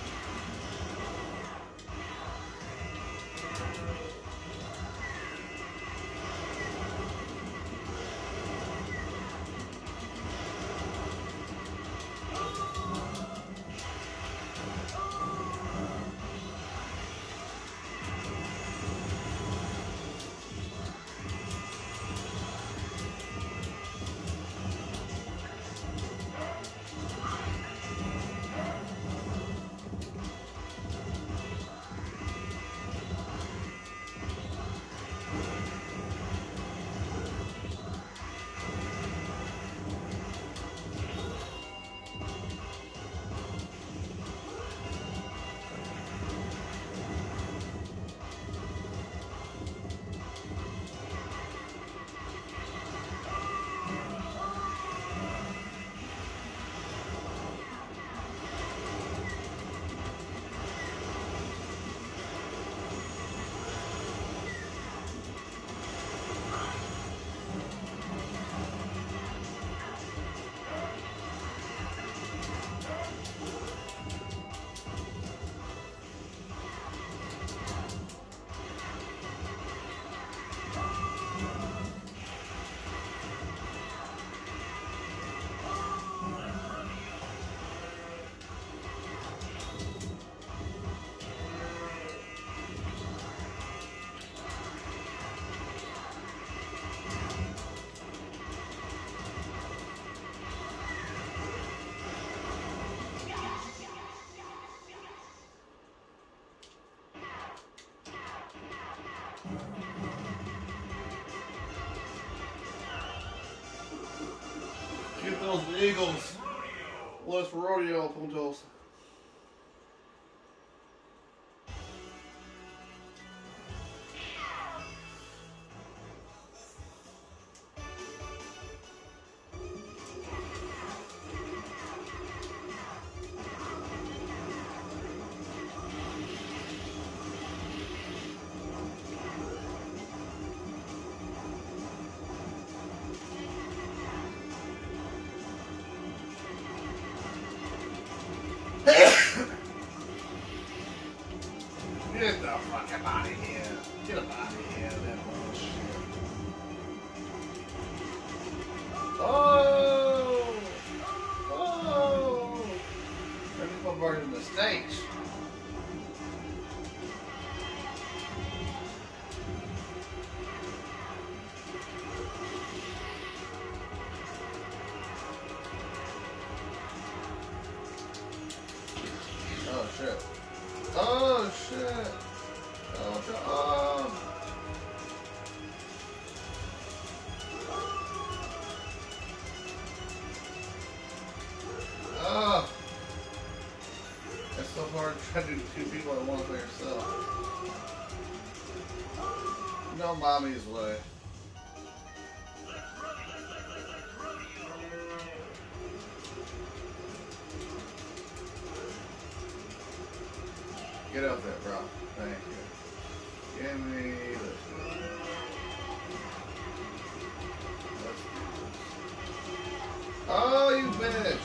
Get those Eagles. Let's rodeo, puntos. Get the fuck out of here. Get up out of here, that bullshit. Oh! Oh shit. Oh shit. Oh, oh. Oh. It's so hard trying to do two people at once by yourself. No mommy's way. Get out there, bro. Thank you. Give me this. Let's do this. Oh, you bitch!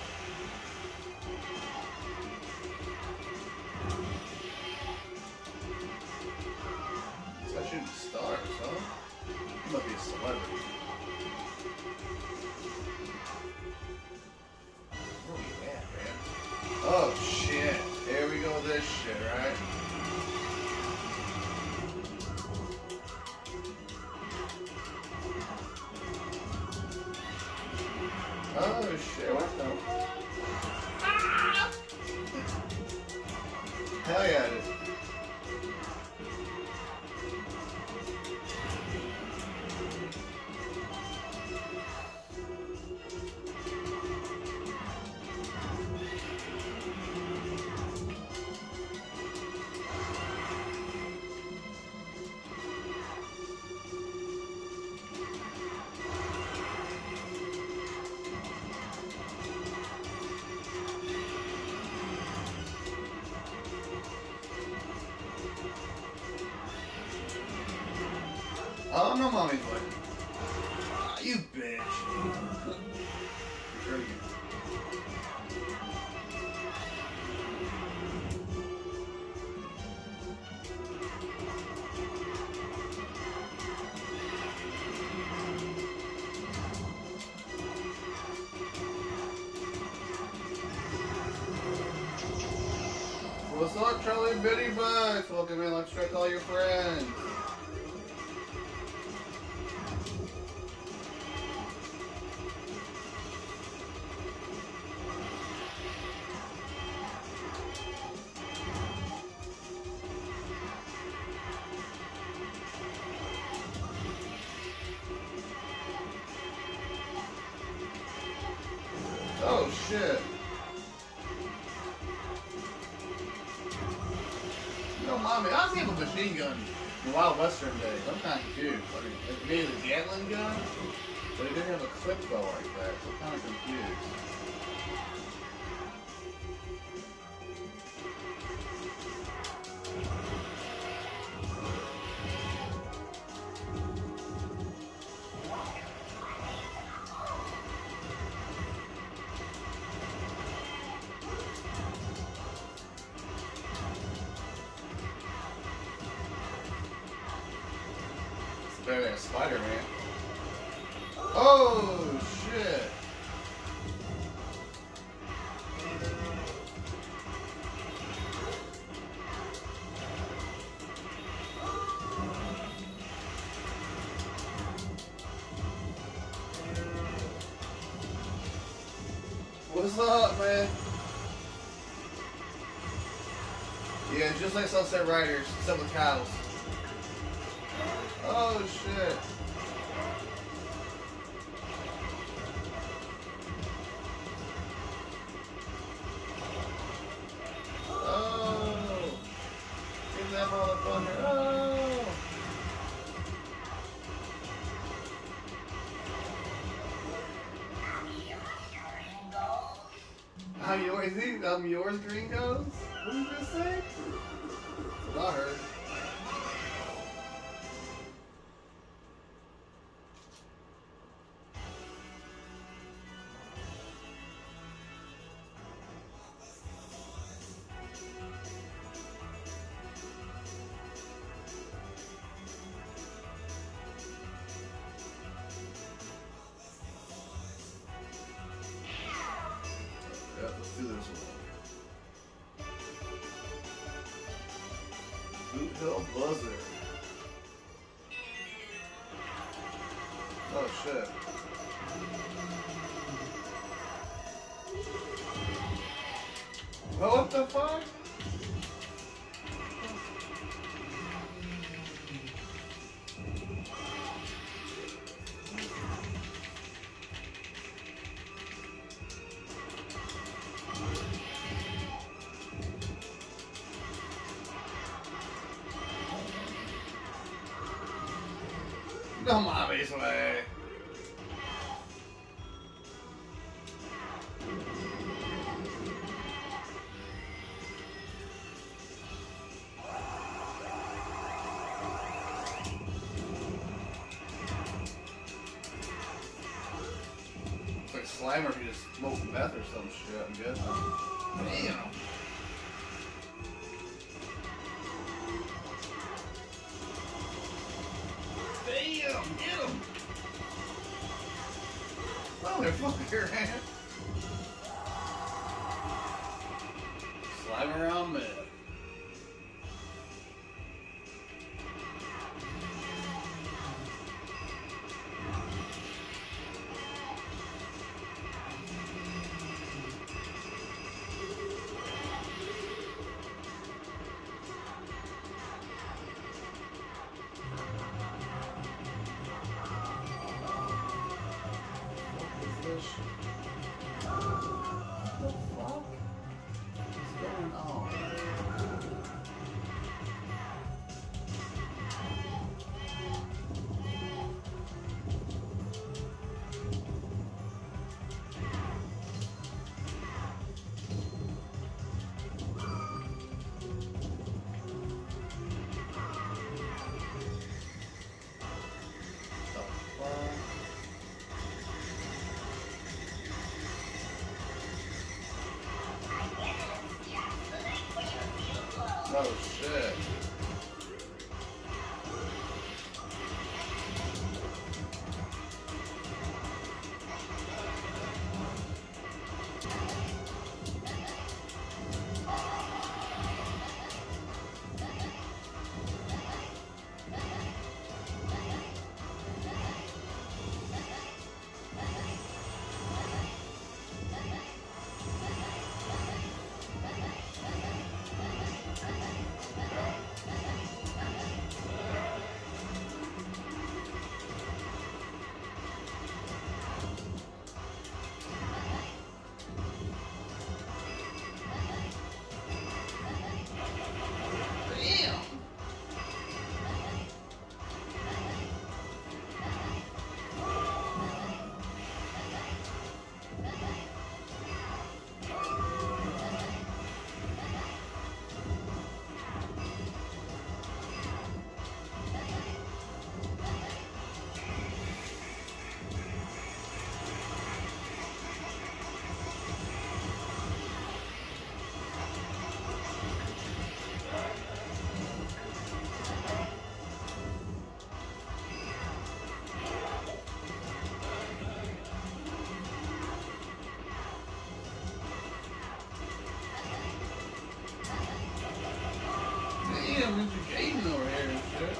This guy shooting stars, huh? He must be a celebrity. Where we at, man? Oh, shit. Here we go with this shit, right? Oh shit, what the? Ah! Hell yeah, it is. Oh, no mommy's way. Ah, you bitch. Sure you. What's up, Charlie and Bitty Bucks? Welcome in. Let's stretch all your friends. Oh shit. No mommy, I was able to machine gun in the Wild Western days. I'm kind of confused. I mean, it made a Gatling gun, but it didn't have a clip bow like that, so I'm kind of confused. Better than Spider-Man. Oh shit! What's up, man? Yeah, just like Sunset Riders, except with cows. Oh shit. Oh. Give that motherfucker. Oh. I'm yours, I'm yours, gringos? What did you just say? That's what I heard. Yeah, let's do this one. Boot Hill Blizzard. Oh shit. Oh, what the fuck? No mames, güey. It's like Slimer if you just smoked meth or some shit, I'm guessing. Damn. Damn, get him! Motherfucker, man. Slime around mid. Oh shit. Damn, Mr. Jaden over here and shit.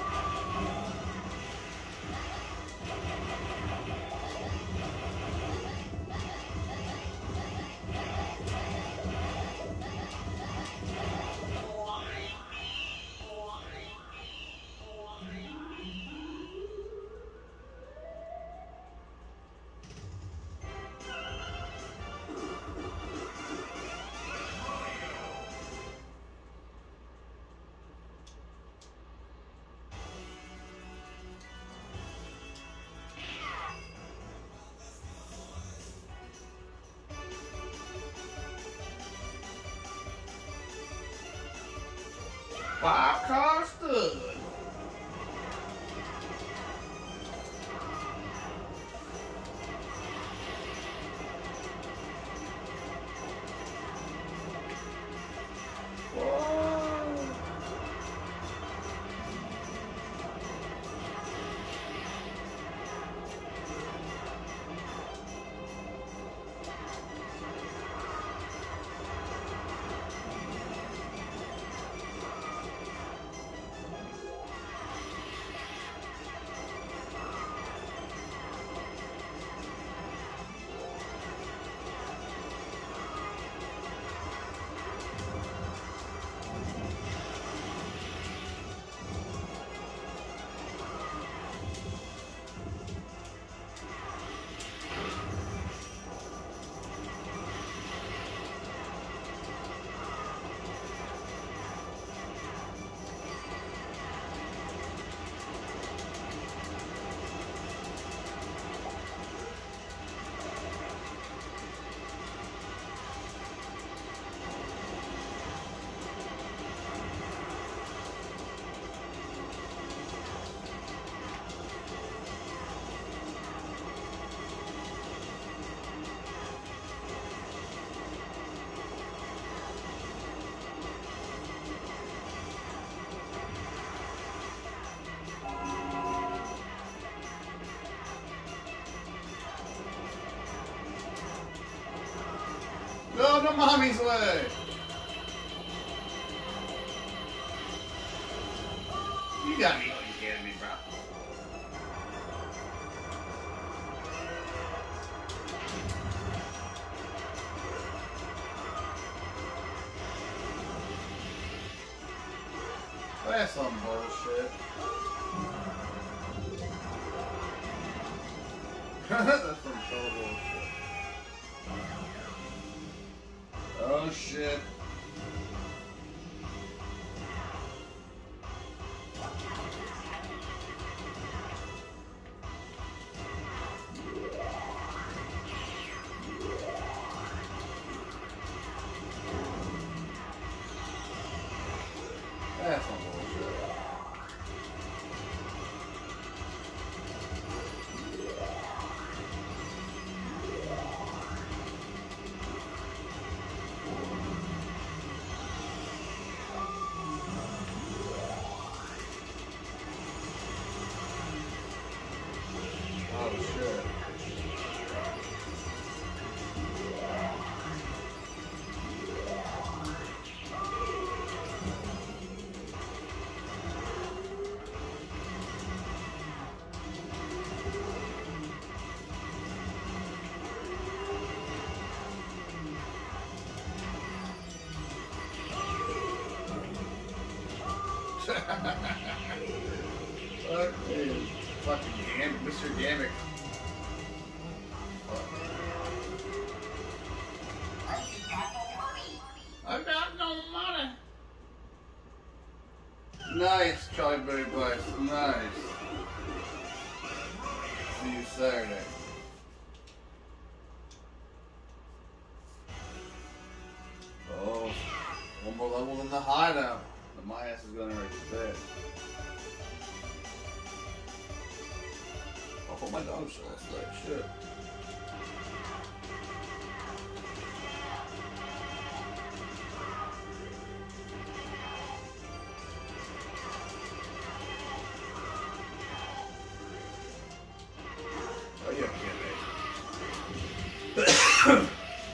Five-car stud. Go to mommy's way. You gotta be fucking kidding me, bro. That's some bullshit. That's some total bullshit. Oh shit. That's some bullshit. Oh shit. Fuck you. Fucking Mr. Gamic. I got no money. Nice, Charlie Berry Price. Nice. See you Saturday. Oh, one more level in the hideout. And my ass is gonna reach bed. I'll put my dog show last night. Shit. Oh, yeah, yeah,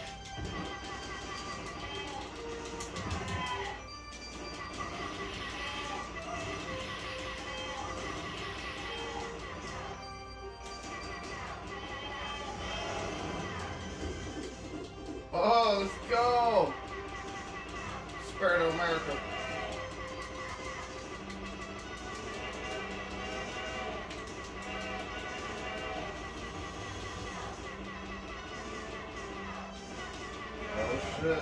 Oh, let's go! Spirit of America. Oh shit.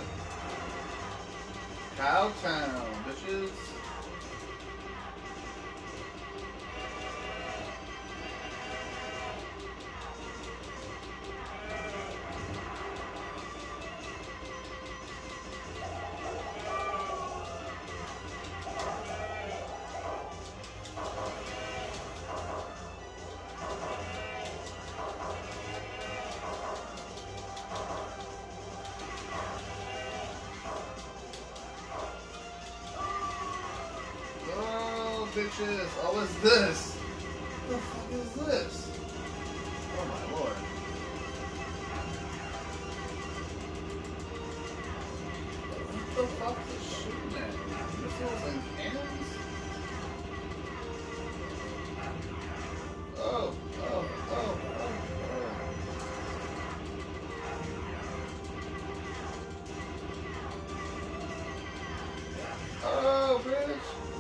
Cowtown, bitches. Bitches, oh, what's this? What the fuck is this? Oh my lord. What the fuck is shooting at me? Missiles and cannons? Oh, oh, oh, oh, oh. Oh, bitch.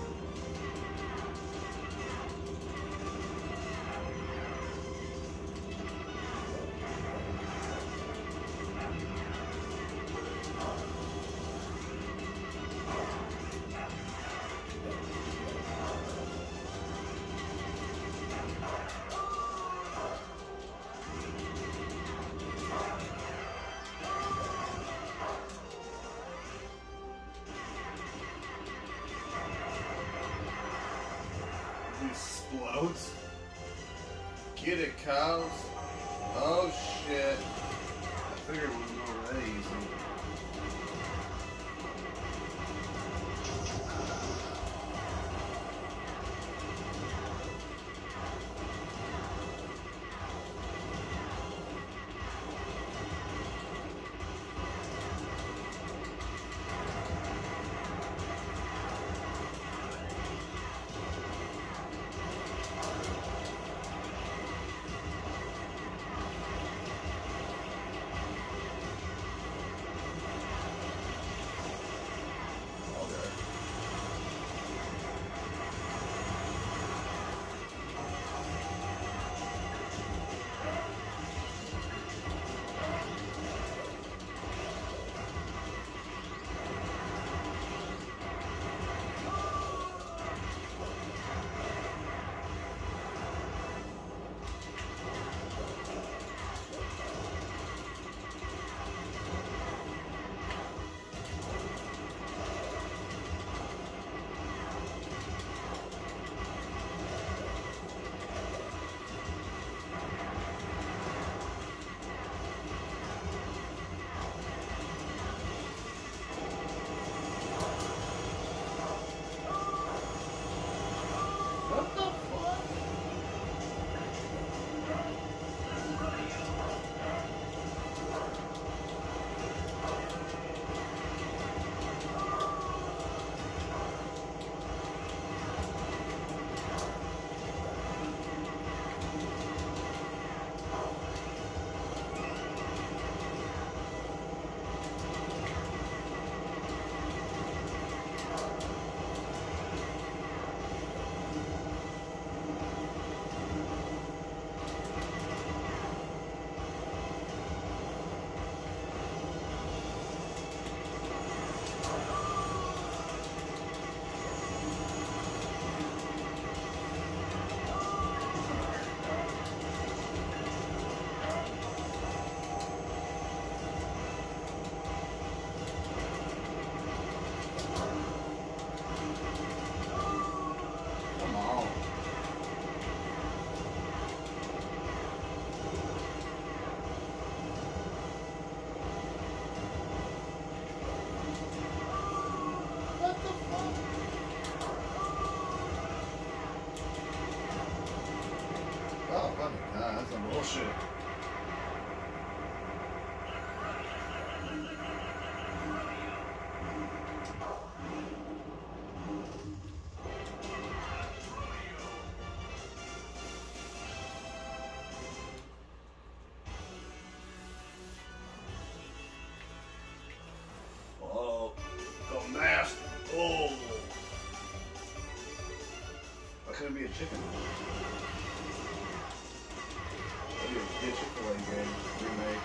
Explodes. Get it, cows. Oh shit. I figured it was already easy. Bullshit. Oh, go nasty. Oh. Why couldn't it be a chicken? That'd be a good Chick-fil-A game remake.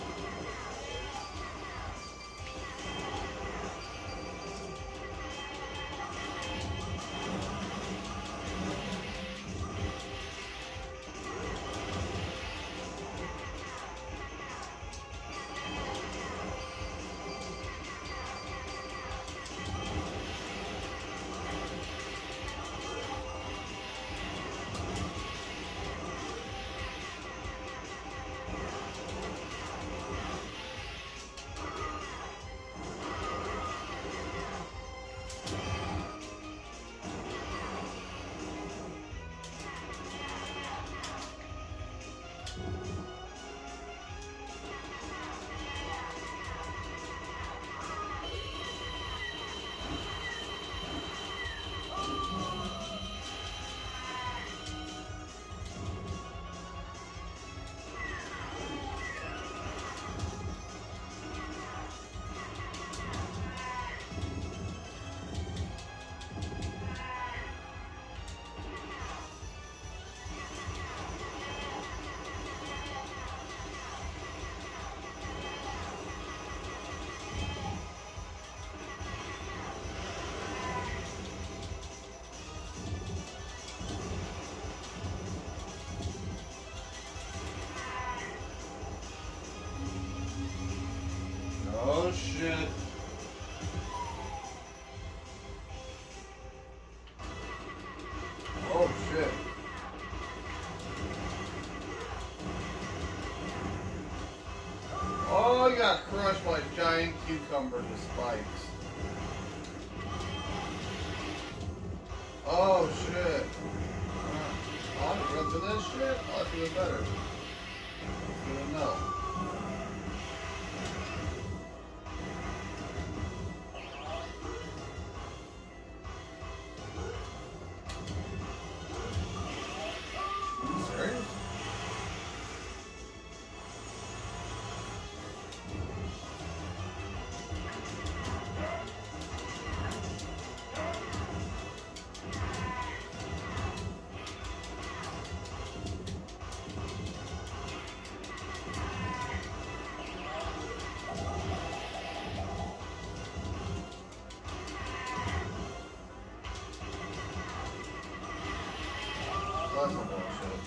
Oh shit. Oh shit. Oh, you got crushed by a giant cucumber with spikes. Oh shit. I'll have to run to this shit. I'll have to do better. Good to know. Serious? That's some bullshit.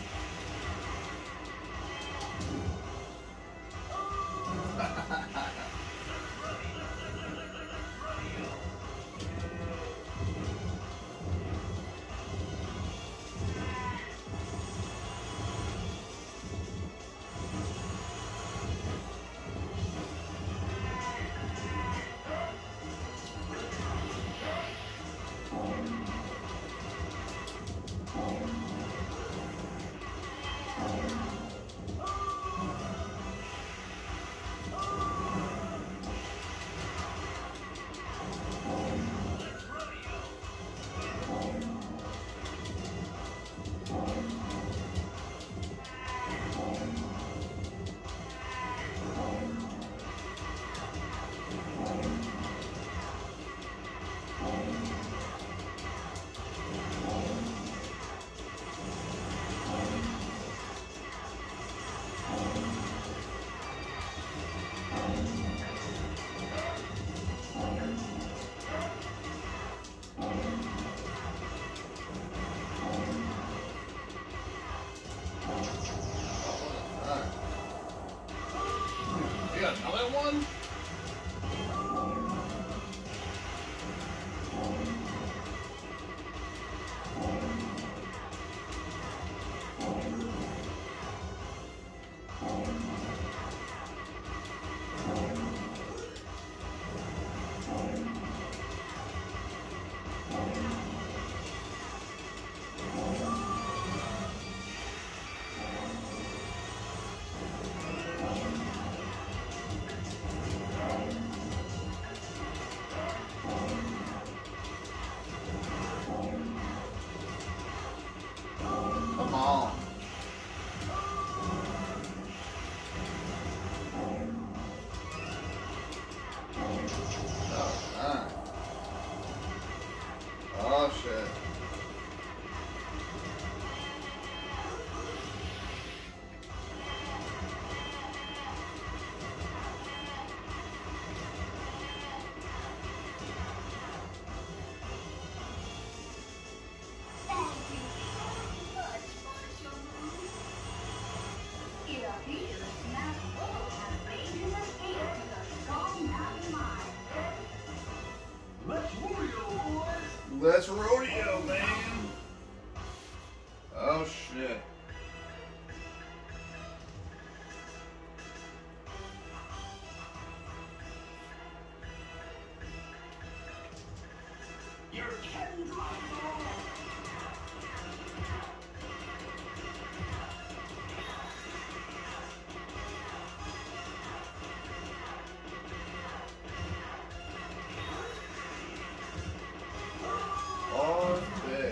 Oh shit. Let's rodeo, man. Oh shit. You're getting drunk. Oh bitch.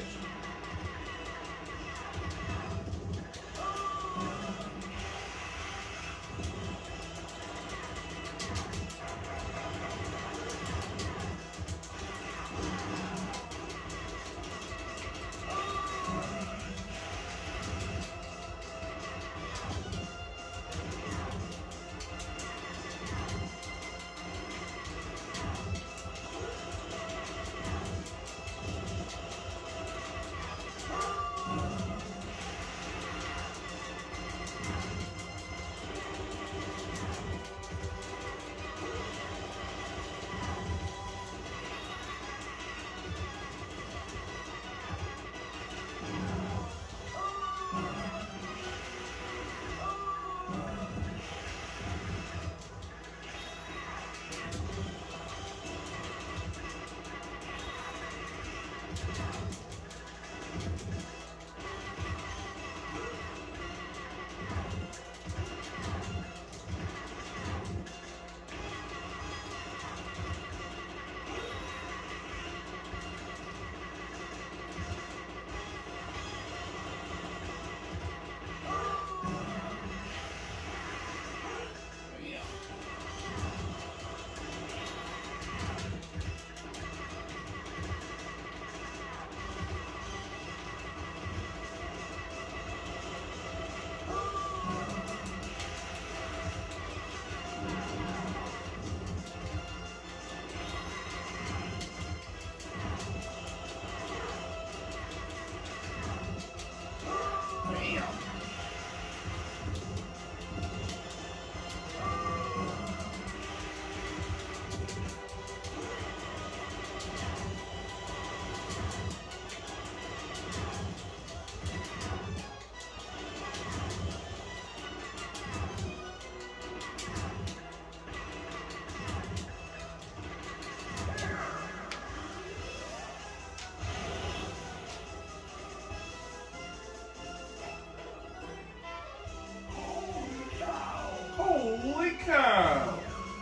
Holy cow!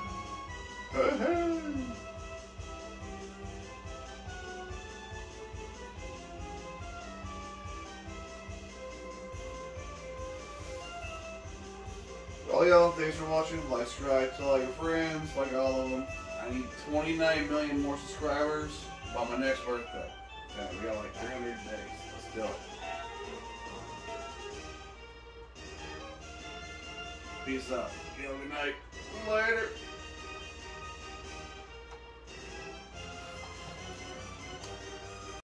Well, y'all, thanks for watching. Like, subscribe, tell all your friends, like all of them. I need 29 million more subscribers by my next birthday. Yeah, we got like 300 days. Let's do it. Peace out. Good night. Later.